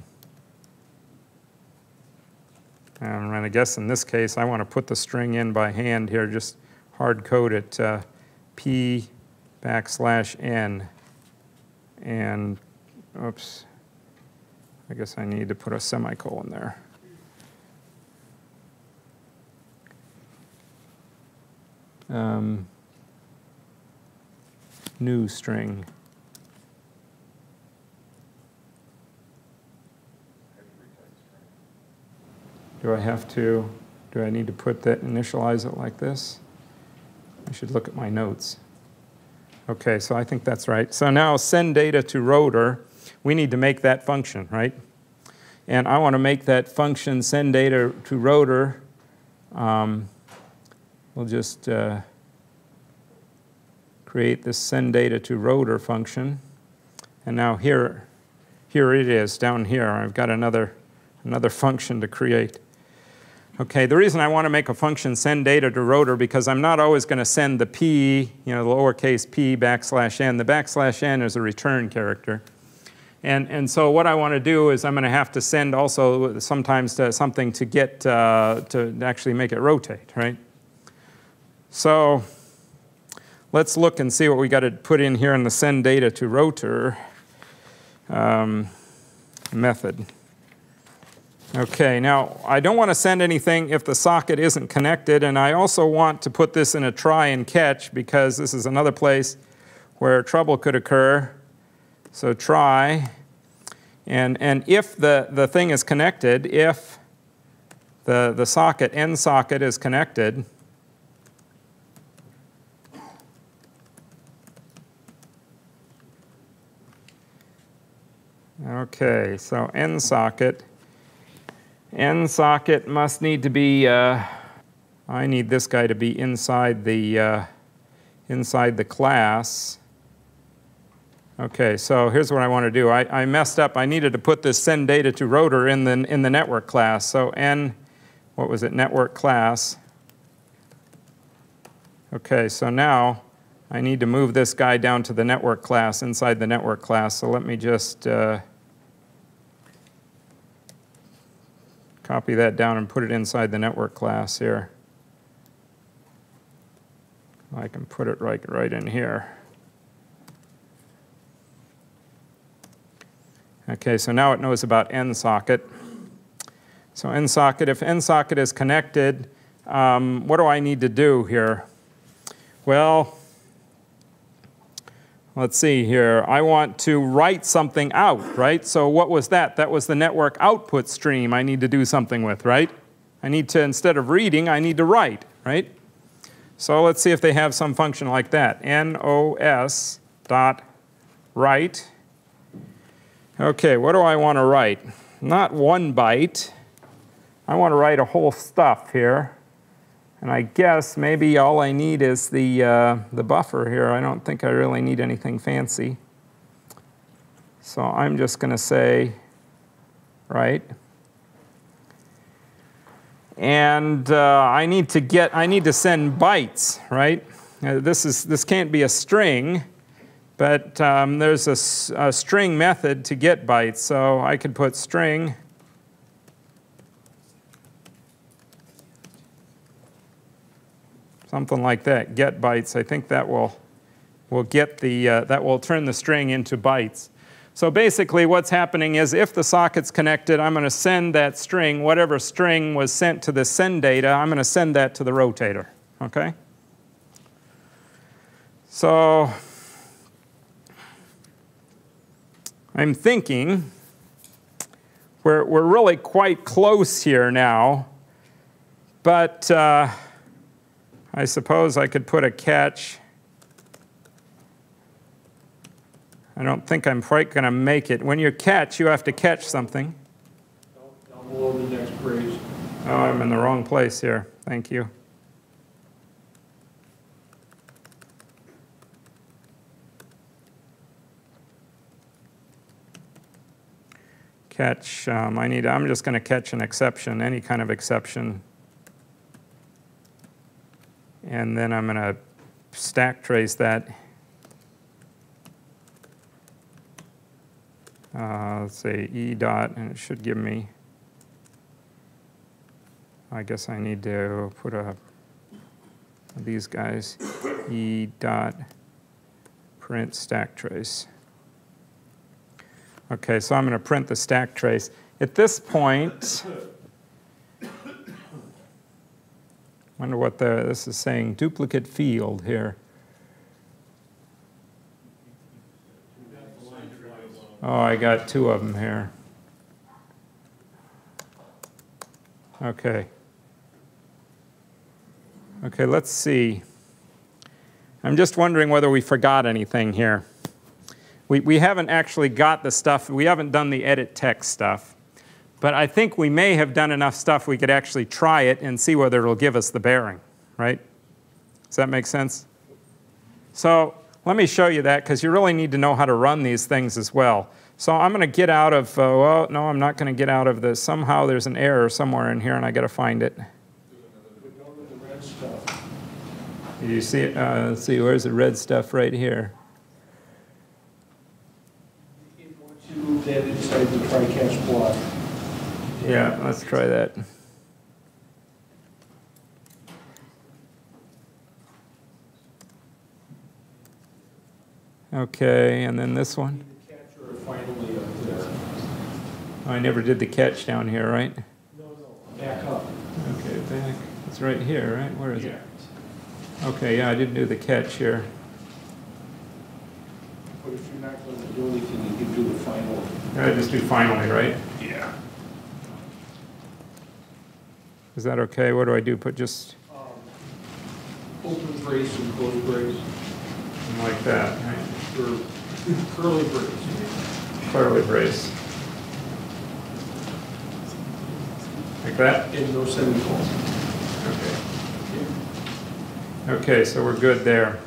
and I guess in this case I want to put the string in by hand here, just hard code it. Uh, P backslash N, and oops, I guess I need to put a semicolon there. Um, new string. Do I have to, do I need to put that, initialize it like this? I should look at my notes. Okay, so I think that's right. So now send data to rotor. We need to make that function, right? And I want to make that function send data to rotor. Um, we'll just uh, create this send data to rotor function. And now here, here it is down here. I've got another, another function to create. Okay, the reason I want to make a function send data to rotor because I'm not always going to send the p, you know, the lowercase p backslash n. The backslash n is a return character. And, and so what I want to do is I'm going to have to send also sometimes to something to get, uh, to actually make it rotate, right? So let's look and see what we got to put in here in the send data to rotor. Um, method. Okay, now I don't want to send anything if the socket isn't connected, and I also want to put this in a try and catch because this is another place where trouble could occur. So try, and, and if the, the thing is connected, if the, the socket, end socket is connected, okay, so end socket. End socket must need to be, uh, I need this guy to be inside the, uh, inside the class. Okay, so here's what I want to do. I, I messed up. I needed to put this send data to rotor in the, in the network class. So N, what was it, network class. Okay, so now I need to move this guy down to the network class, inside the network class. So let me just uh, copy that down and put it inside the network class here. I can put it right, right in here. Okay, so now it knows about end socket. So end socket, if end socket is connected, um, what do I need to do here? Well, let's see here. I want to write something out, right? So what was that? That was the network output stream I need to do something with, right? I need to, instead of reading, I need to write, right? So let's see if they have some function like that. N O S dot write. Okay, what do I want to write? Not one byte. I want to write a whole stuff here. And I guess maybe all I need is the, uh, the buffer here. I don't think I really need anything fancy. So I'm just going to say, right. And uh, I need to get, I need to send bytes, right? Uh, this is, this can't be a string, but um, there's a, a string method to get bytes. So I could put string. Something like that, get bytes. I think that will, will get the, uh, that will turn the string into bytes. So basically what's happening is if the socket's connected, I'm going to send that string, whatever string was sent to the send data, I'm going to send that to the rotator, okay? So I'm thinking we're, we're really quite close here now, but uh, I suppose I could put a catch. I don't think I'm quite going to make it. When you catch, you have to catch something. Down below the next phrase. Oh, I'm in the wrong place here. Thank you. Catch, um, I need, I'm just going to catch an exception, any kind of exception. And then I'm going to stack trace that. Uh, let's say E dot, and it should give me, I guess I need to put a, these guys, E dot print stack trace. Okay, so I'm going to print the stack trace. At this point, wonder what the, this is saying, duplicate field here. Oh, I got two of them here. Okay. Okay, let's see. I'm just wondering whether we forgot anything here. We, we haven't actually got the stuff, we haven't done the edit text stuff. But I think we may have done enough stuff we could actually try it and see whether it'll give us the bearing, right? Does that make sense? So let me show you that, because you really need to know how to run these things as well. So I'm going to get out of, uh, well, no, I'm not going to get out of this. Somehow there's an error somewhere in here, and I got to find it. You see it? Uh, let's see, where's the red stuff right here? Once you move that inside the try-catch block. Yeah, let's try that. Okay, and then this one. The capture finally up there. Oh, I never did the catch down here, right? No, no, back up. Okay, back. It's right here, right? Where is Yeah. it? Okay, yeah, I didn't do the catch here. But if you're not going to do anything, you can do the final. I just do finally, right? Yeah. Is that okay? What do I do? Put just Um, Open brace and closed brace, like that, right? or curly brace. Clearly brace. Like that? And no semicolon. Okay. Okay, so we're good there.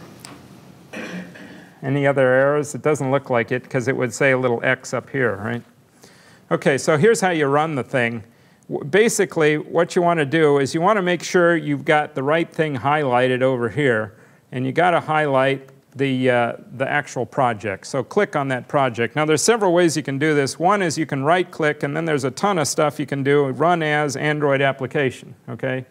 Any other errors? It doesn't look like it because it would say a little X up here, right? Okay, so here's how you run the thing. Basically, what you want to do is you want to make sure you've got the right thing highlighted over here, and you got to highlight the, uh, the actual project. So click on that project. Now there's several ways you can do this. One is you can right click, and then there's a ton of stuff you can do. Run as Android application, okay?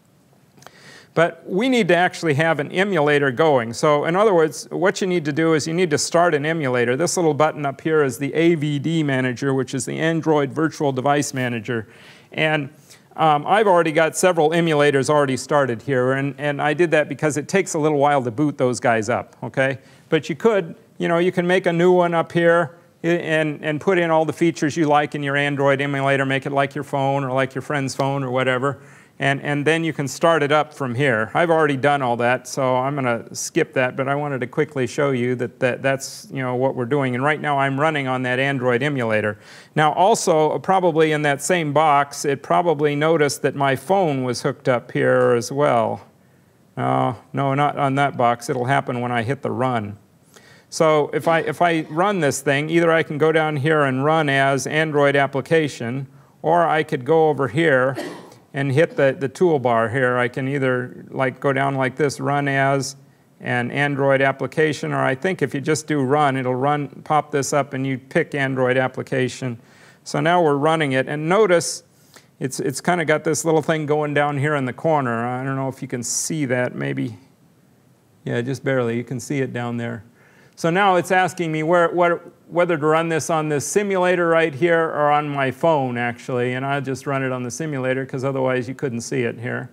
But we need to actually have an emulator going. So in other words, what you need to do is you need to start an emulator. This little button up here is the A V D manager, which is the Android Virtual Device Manager. And um, I've already got several emulators already started here, and, and I did that because it takes a little while to boot those guys up, okay? But you could, you know, you can make a new one up here and, and put in all the features you like in your Android emulator, make it like your phone or like your friend's phone or whatever. And, and then you can start it up from here. I've already done all that, so I'm going to skip that, but I wanted to quickly show you that, that that's you know, what we're doing. And right now I'm running on that Android emulator. Now also, probably in that same box, it probably noticed that my phone was hooked up here as well. No, no, not on that box. It'll happen when I hit the run. So if I, if I run this thing, either I can go down here and run as Android application, or I could go over here and hit the, the toolbar here. I can either like go down like this, run as an Android application, or I think if you just do run, it'll run, pop this up and you pick Android application. So now we're running it, and notice it's, it's kind of got this little thing going down here in the corner. I don't know if you can see that, maybe. Yeah, just barely, you can see it down there. So now it's asking me where, what, whether to run this on this simulator right here or on my phone, actually. And I'll just run it on the simulator because otherwise you couldn't see it here.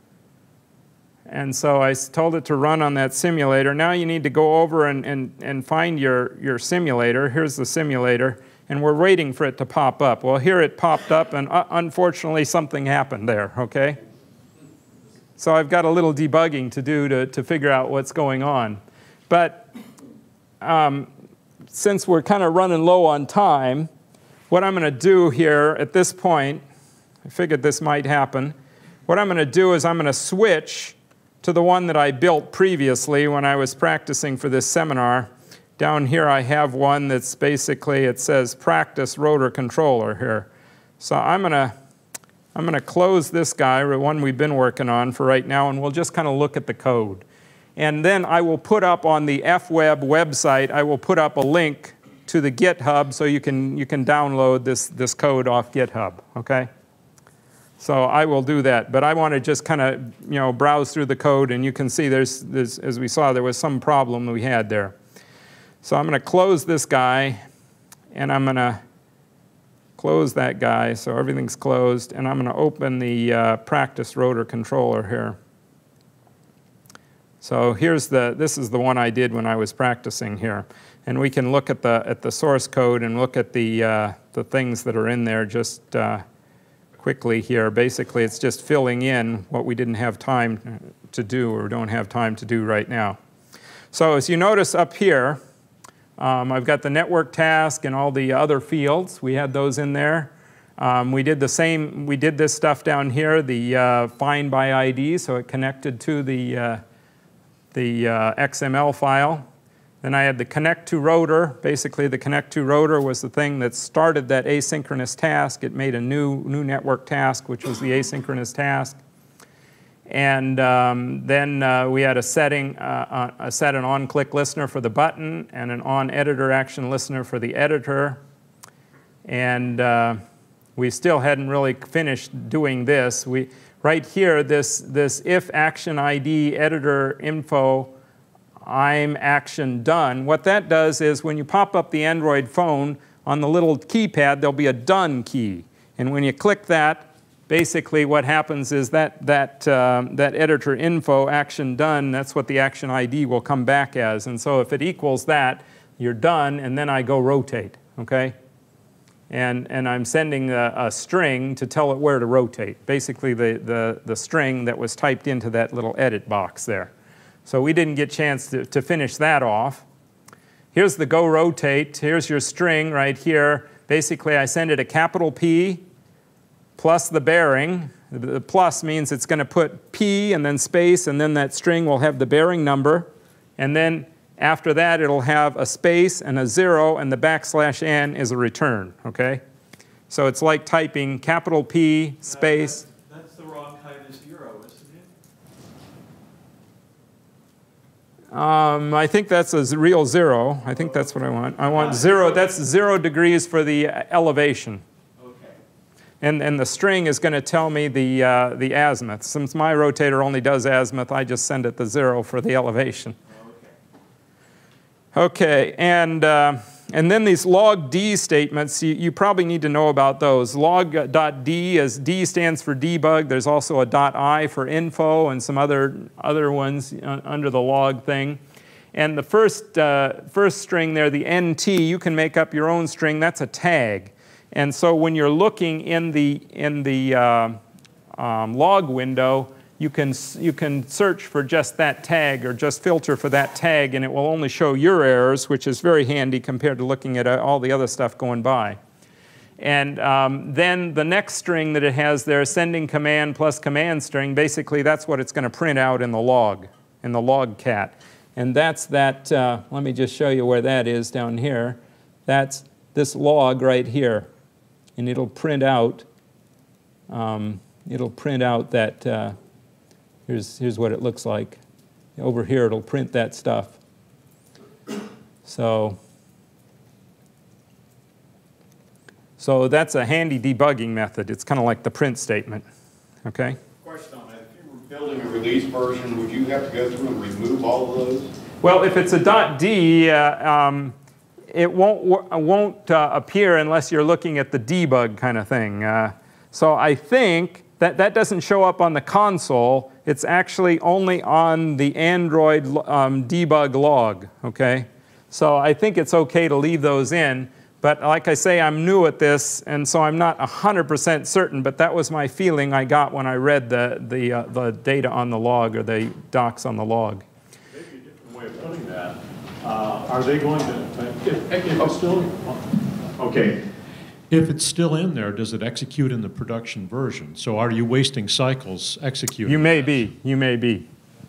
And so I told it to run on that simulator. Now you need to go over and, and, and find your, your simulator. Here's the simulator. And we're waiting for it to pop up. Well, here it popped up, and uh, unfortunately something happened there, okay? So I've got a little debugging to do to, to figure out what's going on. But Um, since we're kind of running low on time, what I'm going to do here at this point, I figured this might happen, what I'm going to do is I'm going to switch to the one that I built previously when I was practicing for this seminar. Down here I have one that's basically, it says practice rotor controller here. So I'm going to I'm going to close this guy, the one we've been working on for right now, and we'll just kind of look at the code. And then I will put up on the F web website, I will put up a link to the GitHub so you can, you can download this, this code off GitHub, okay? So I will do that, but I want to just kind of you know, browse through the code, and you can see there's, there's, as we saw, there was some problem we had there. So I'm going to close this guy, and I'm going to close that guy, so everything's closed, and I'm going to open the uh, practice rotor controller here. So here's the, this is the one I did when I was practicing here. And we can look at the, at the source code and look at the, uh, the things that are in there just uh, quickly here. Basically, it's just filling in what we didn't have time to do or don't have time to do right now. So as you notice up here, um, I've got the network task and all the other fields. We had those in there. Um, we did the same, we did this stuff down here, the uh, find by I D, so it connected to the uh, the uh, X M L file. Then I had the connect to rotor. Basically, the connect to rotor was the thing that started that asynchronous task. It made a new, new network task, which was the asynchronous task. And um, then uh, we had a setting, uh, a set an on-click listener for the button and an on-editor action listener for the editor. And uh, we still hadn't really finished doing this. We, right here, this, this if action I D editor info I'm action done, what that does is when you pop up the Android phone, on the little keypad, there'll be a done key. And when you click that, basically what happens is that, that, um, that editor info action done, that's what the action I D will come back as. And so if it equals that, you're done, and then I go rotate, okay? And, and I'm sending a, a string to tell it where to rotate, basically the, the, the string that was typed into that little edit box there. So we didn't get a chance to, to finish that off. Here's the go rotate. Here's your string right here. Basically, I send it a capital P plus the bearing. The plus means it's going to put P and then space, and then that string will have the bearing number. And then after that, it'll have a space and a zero, and the backslash n is a return, okay? So it's like typing capital P, space. That's, that's the wrong kind of zero, isn't it? Um, I think that's a real zero. I think that's what I want. I want zero. That's zero degrees for the elevation. Okay. And, and the string is going to tell me the, uh, the azimuth. Since my rotator only does azimuth, I just send it the zero for the elevation. Okay, and, uh, and then these log D statements, you, you probably need to know about those. Log.d is D stands for debug. There's also a .i for info and some other, other ones under the log thing. And the first, uh, first string there, the N T, you can make up your own string. That's a tag. And so when you're looking in the, in the uh, um, log window, You can, you can search for just that tag or just filter for that tag, and it will only show your errors, which is very handy compared to looking at all the other stuff going by. And um, then the next string that it has there, sending command plus command string, basically that's what it's going to print out in the log, in the log cat. And that's that, uh, let me just show you where that is down here. That's this log right here. And it'll print out, um, it'll print out that, uh, Here's, here's what it looks like. Over here, it'll print that stuff. So, so that's a handy debugging method. It's kind of like the print statement. Okay? Question on that. If you were building a release version, would you have to go through and remove all of those? Well, if it's a .d, uh, um, it won't, won't uh, appear unless you're looking at the debug kind of thing. Uh, so I think that that doesn't show up on the console. It's actually only on the Android um, debug log, okay? So I think it's okay to leave those in, but like I say, I'm new at this, and so I'm not one hundred percent certain, but that was my feeling I got when I read the, the, uh, the data on the log, or the docs on the log. Maybe a different way of putting that. Uh, are they going to, if, if it's still, okay. If it's still in there, does it execute in the production version? So are you wasting cycles executing? You may be. You may be.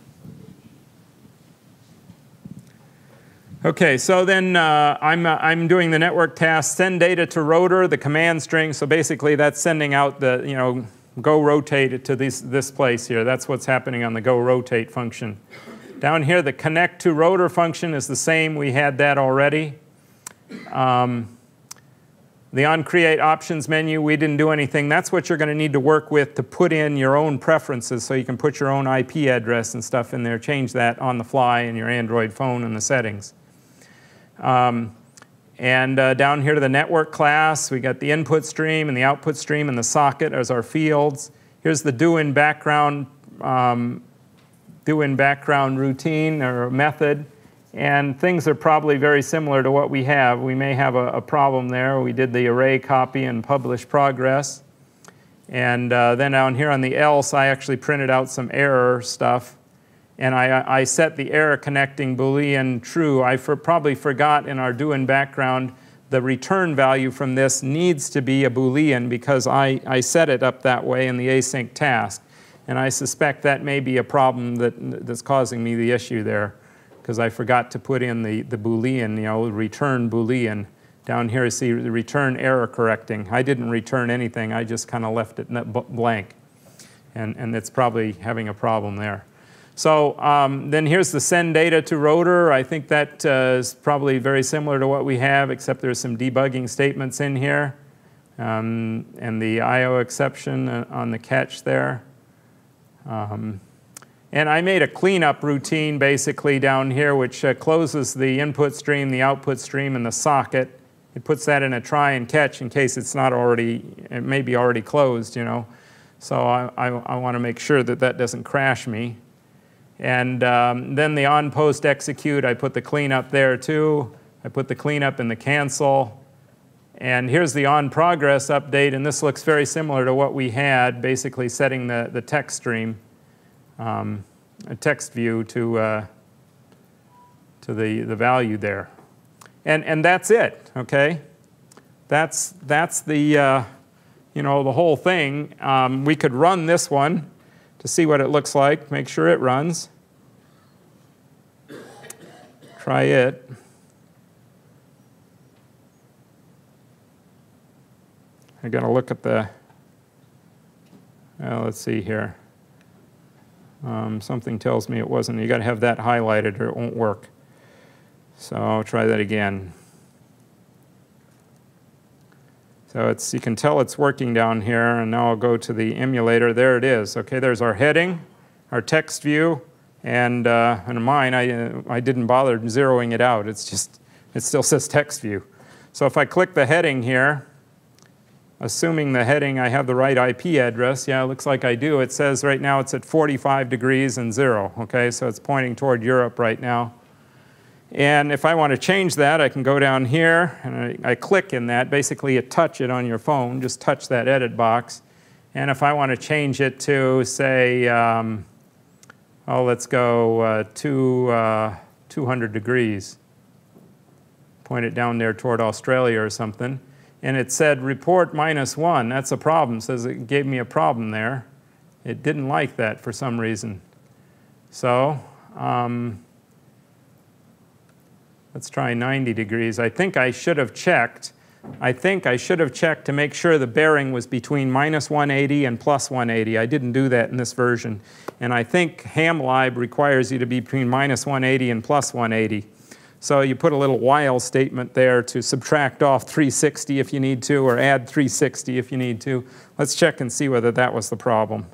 Okay, so then uh, I'm, uh, I'm doing the network task, send data to rotor, the command string. So basically that's sending out the, you know, go rotate it to this, this place here. That's what's happening on the go rotate function. Down here, the connect to rotor function is the same. We had that already. Um, The on-create options menu, we didn't do anything. That's what you're going to need to work with to put in your own preferences, so you can put your own I P address and stuff in there, change that on the fly in your Android phone in the settings. Um, and uh, down here to the network class, we got the input stream and the output stream and the socket as our fields. Here's the do in background, um, do in background routine or method. And things are probably very similar to what we have. We may have a, a problem there. We did the array copy and publish progress. And uh, then down here on the else, I actually printed out some error stuff. And I, I set the error connecting Boolean true. I for, probably forgot in our do in background, the return value from this needs to be a Boolean because I, I set it up that way in the async task. And I suspect that may be a problem that, that's causing me the issue there, because I forgot to put in the, the Boolean, you know, return Boolean. Down here, you see the return error correcting. I didn't return anything. I just kind of left it blank. And, and it's probably having a problem there. So um, then here's the send data to rotor. I think that uh, is probably very similar to what we have, except there's some debugging statements in here. Um, and the I O exception on the catch there. Um, And I made a cleanup routine basically down here, which uh, closes the input stream, the output stream, and the socket. It puts that in a try and catch in case it's not already, it may be already closed, you know. So I, I, I want to make sure that that doesn't crash me. And um, then the on post execute, I put the cleanup there too. I put the cleanup in the cancel. And here's the on progress update, and this looks very similar to what we had, basically setting the, the text stream, um, a text view to, uh, to the, the value there. And, and that's it, okay? That's, that's the, uh, you know, the whole thing. Um, we could run this one to see what it looks like, make sure it runs. Try it. I got to look at the, well, let's see here. Um, something tells me it wasn't. You got to have that highlighted or it won't work. So I'll try that again. So it's, you can tell it's working down here, and now I'll go to the emulator. There it is. Okay, there's our heading, our text view, and uh, in mine, I, uh, I didn't bother zeroing it out. It's just, it still says text view. So if I click the heading here, assuming the heading, I have the right I P address. Yeah, it looks like I do. It says right now it's at forty-five degrees and zero. Okay, so it's pointing toward Europe right now. And if I want to change that, I can go down here and I, I click in that. Basically, you touch it on your phone. Just touch that edit box. And if I want to change it to, say, um, oh, let's go uh, to uh, two hundred degrees. Point it down there toward Australia or something. And it said report minus one. That's a problem. It says it gave me a problem there. It didn't like that for some reason. So um, let's try ninety degrees. I think I should have checked. I think I should have checked to make sure the bearing was between minus one eighty and plus one eighty. I didn't do that in this version. And I think HamLib requires you to be between minus one eighty and plus one eighty. So you put a little while statement there to subtract off three sixty if you need to, or add three sixty if you need to. Let's check and see whether that was the problem.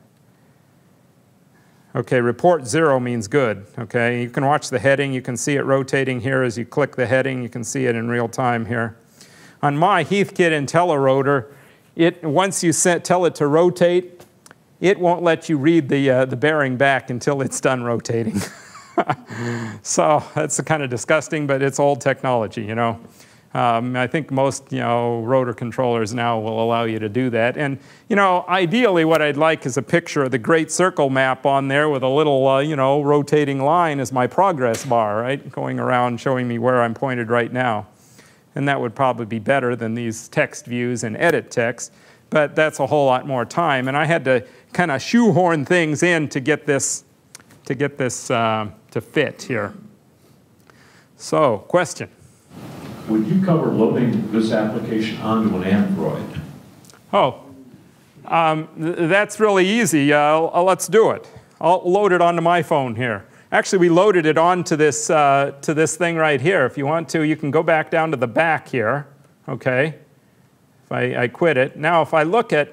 Okay, report zero means good. Okay, you can watch the heading. You can see it rotating here as you click the heading. You can see it in real time here. On my Heathkit IntelliRotor, it, once you set, tell it to rotate, it won't let you read the, uh, the bearing back until it's done rotating. So that's kind of disgusting, but it's old technology, you know. Um, I think most, you know, rotor controllers now will allow you to do that. And, you know, ideally what I'd like is a picture of the great circle map on there with a little, uh, you know, rotating line as my progress bar, right, going around showing me where I'm pointed right now. And that would probably be better than these text views and edit text, but that's a whole lot more time. And I had to kind of shoehorn things in to get this, to get this uh, to fit here. So, question. Would you cover loading this application onto an Android? Oh, um, th that's really easy. Uh, let's do it. I'll load it onto my phone here. Actually, we loaded it onto this, uh, to this thing right here. If you want to, you can go back down to the back here, okay? If I, I quit it. Now, if I look at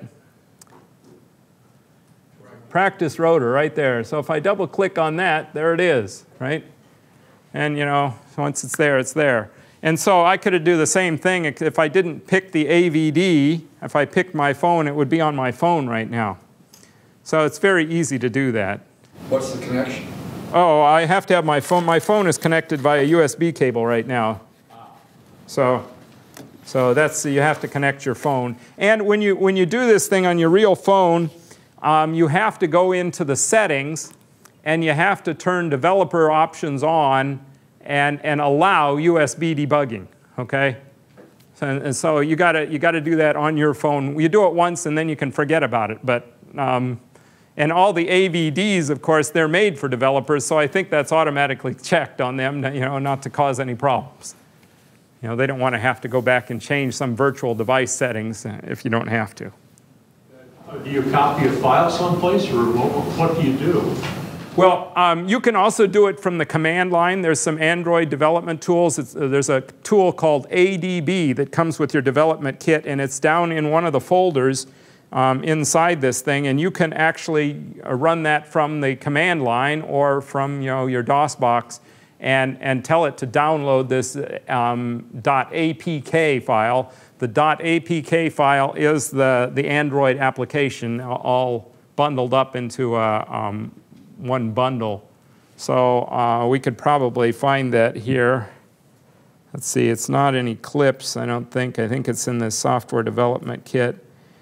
practice rotor right there. So if I double click on that, there it is, right? And, you know, once it's there, it's there. And so I could do the same thing if I didn't pick the A V D. If I picked my phone, it would be on my phone right now. So it's very easy to do that. What's the connection? Oh, I have to have my phone. My phone is connected via U S B cable right now. So, so that's, you have to connect your phone. And when you, when you do this thing on your real phone, um, you have to go into the settings and you have to turn developer options on and, and allow U S B debugging, okay? And, and so you gotta, you gotta do that on your phone. You do it once and then you can forget about it. But, um, and all the A V Ds, of course, they're made for developers, so I think that's automatically checked on them, you know, not to cause any problems. You know, they don't want to have to go back and change some virtual device settings if you don't have to. Do you copy a file someplace, or what, what do you do? Well, um, you can also do it from the command line. There's some Android development tools. It's, uh, there's a tool called A D B that comes with your development kit, and it's down in one of the folders um, inside this thing, and you can actually run that from the command line or from, you know, your DOS box, and, and tell it to download this um, .apk file. The .apk file is the, the Android application all bundled up into a, um, one bundle. So uh, we could probably find that here. Let's see, it's not in Eclipse, I don't think. I think it's in the software development kit.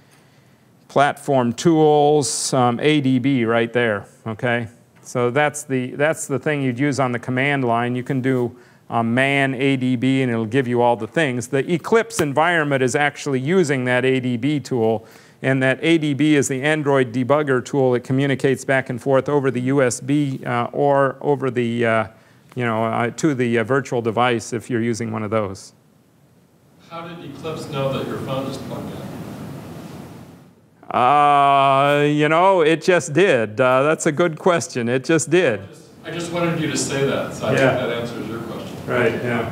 Platform tools, um, A D B right there, okay? So that's the, that's the thing you'd use on the command line. You can do um, man A D B and it'll give you all the things. The Eclipse environment is actually using that A D B tool, and that A D B is the Android debugger tool that communicates back and forth over the U S B uh, or over the, uh, you know, uh, to the uh, virtual device if you're using one of those. How did Eclipse know that your phone is plugged in? Uh, you know, it just did. Uh, that's a good question. It just did. I just, I just wanted you to say that, so I Yeah. think that answers your question. Right, yeah.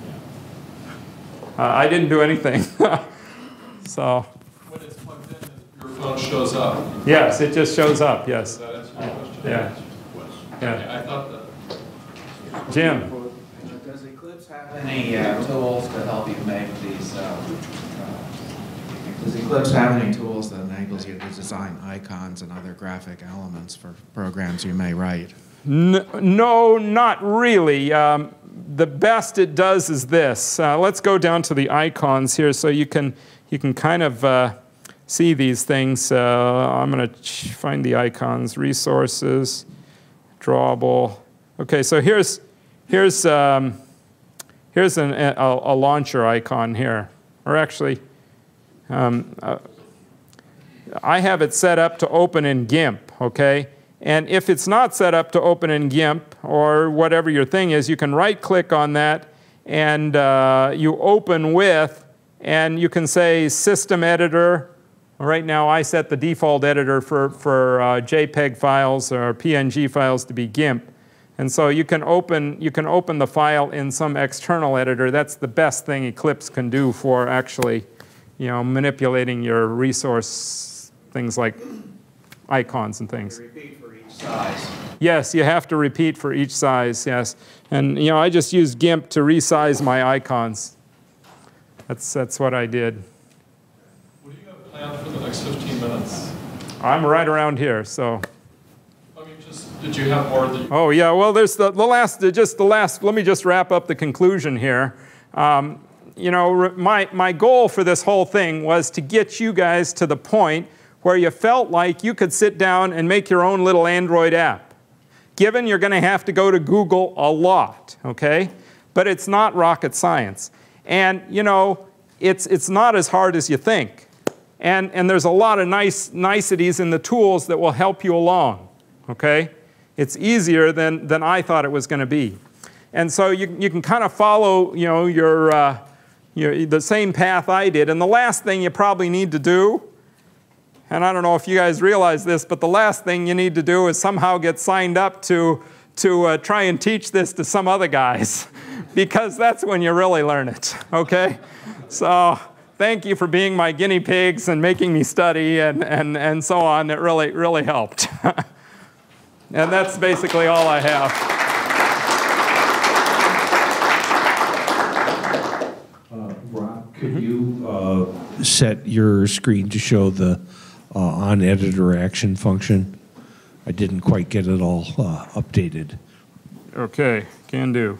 Uh, I didn't do anything. So, When it's plugged in, your phone shows up. yes, it just shows up, yes. Does that answer your question? Yeah. Yeah. Okay, I thought that. Jim? Does Eclipse have any uh, tools to help you make these, uh, uh, does Eclipse have any tools that enables you to design icons and other graphic elements for programs you may write? N no, not really. Um, the best it does is this. Uh, let's go down to the icons here so you can, you can kind of uh, see these things. Uh, I'm going to find the icons, resources, drawable. Okay, so here's, here's, um, here's an, a, a launcher icon here. Or actually, um, uh, I have it set up to open in GIMP, okay? And if it's not set up to open in GIMP or whatever your thing is, you can right-click on that and uh, you open with, and you can say System Editor. Right now I set the default editor for, for uh, JPEG files or P N G files to be GIMP. And so you can open, you can open the file in some external editor. That's the best thing Eclipse can do for actually, you know, manipulating your resource, things like icons and things. Repeat for each size. Yes, you have to repeat for each size, yes. And you know, I just used GIMP to resize my icons. That's, that's what I did. What do you have planned for the next fifteen minutes? I'm right around here, so. I mean, just, did you have more that you... Oh yeah, well there's the, the last, just the last, let me just wrap up the conclusion here. Um, you know, my, my goal for this whole thing was to get you guys to the point where you felt like you could sit down and make your own little Android app. Given you're going to have to go to Google a lot, okay? But it's not rocket science. And, you know, it's, it's not as hard as you think. And, and there's a lot of nice niceties in the tools that will help you along, okay? It's easier than, than I thought it was going to be. And so you, you can kind of follow, you know, your, uh, your, the same path I did. And the last thing you probably need to do, and I don't know if you guys realize this, but the last thing you need to do is somehow get signed up to, to uh, try and teach this to some other guys, because that's when you really learn it, okay? So thank you for being my guinea pigs and making me study and, and, and so on. It really, really helped. And that's basically all I have. Uh, Rob, could you uh, set your screen to show the uh, on-editor action function? I didn't quite get it all uh, updated. Okay, can do.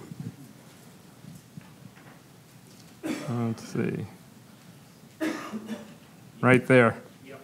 Let's see. Right there. Yep.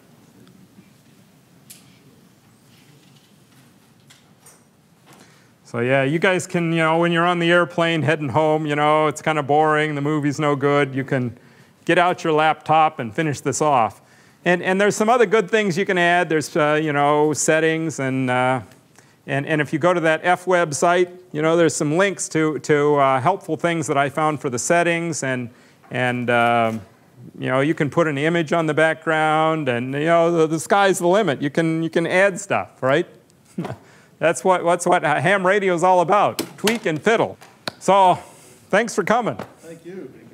So yeah, you guys can, you know, when you're on the airplane heading home, you know, it's kind of boring, the movie's no good, you can get out your laptop and finish this off. And, and there's some other good things you can add. There's, uh, you know, settings, and, uh, and, and if you go to that F website, you know, there's some links to, to uh, helpful things that I found for the settings, and, and uh, you know, you can put an image on the background, and, you know, the, the sky's the limit. You can, you can add stuff, right? That's what, what's what ham radio is all about, tweak and fiddle. So, thanks for coming. Thank you.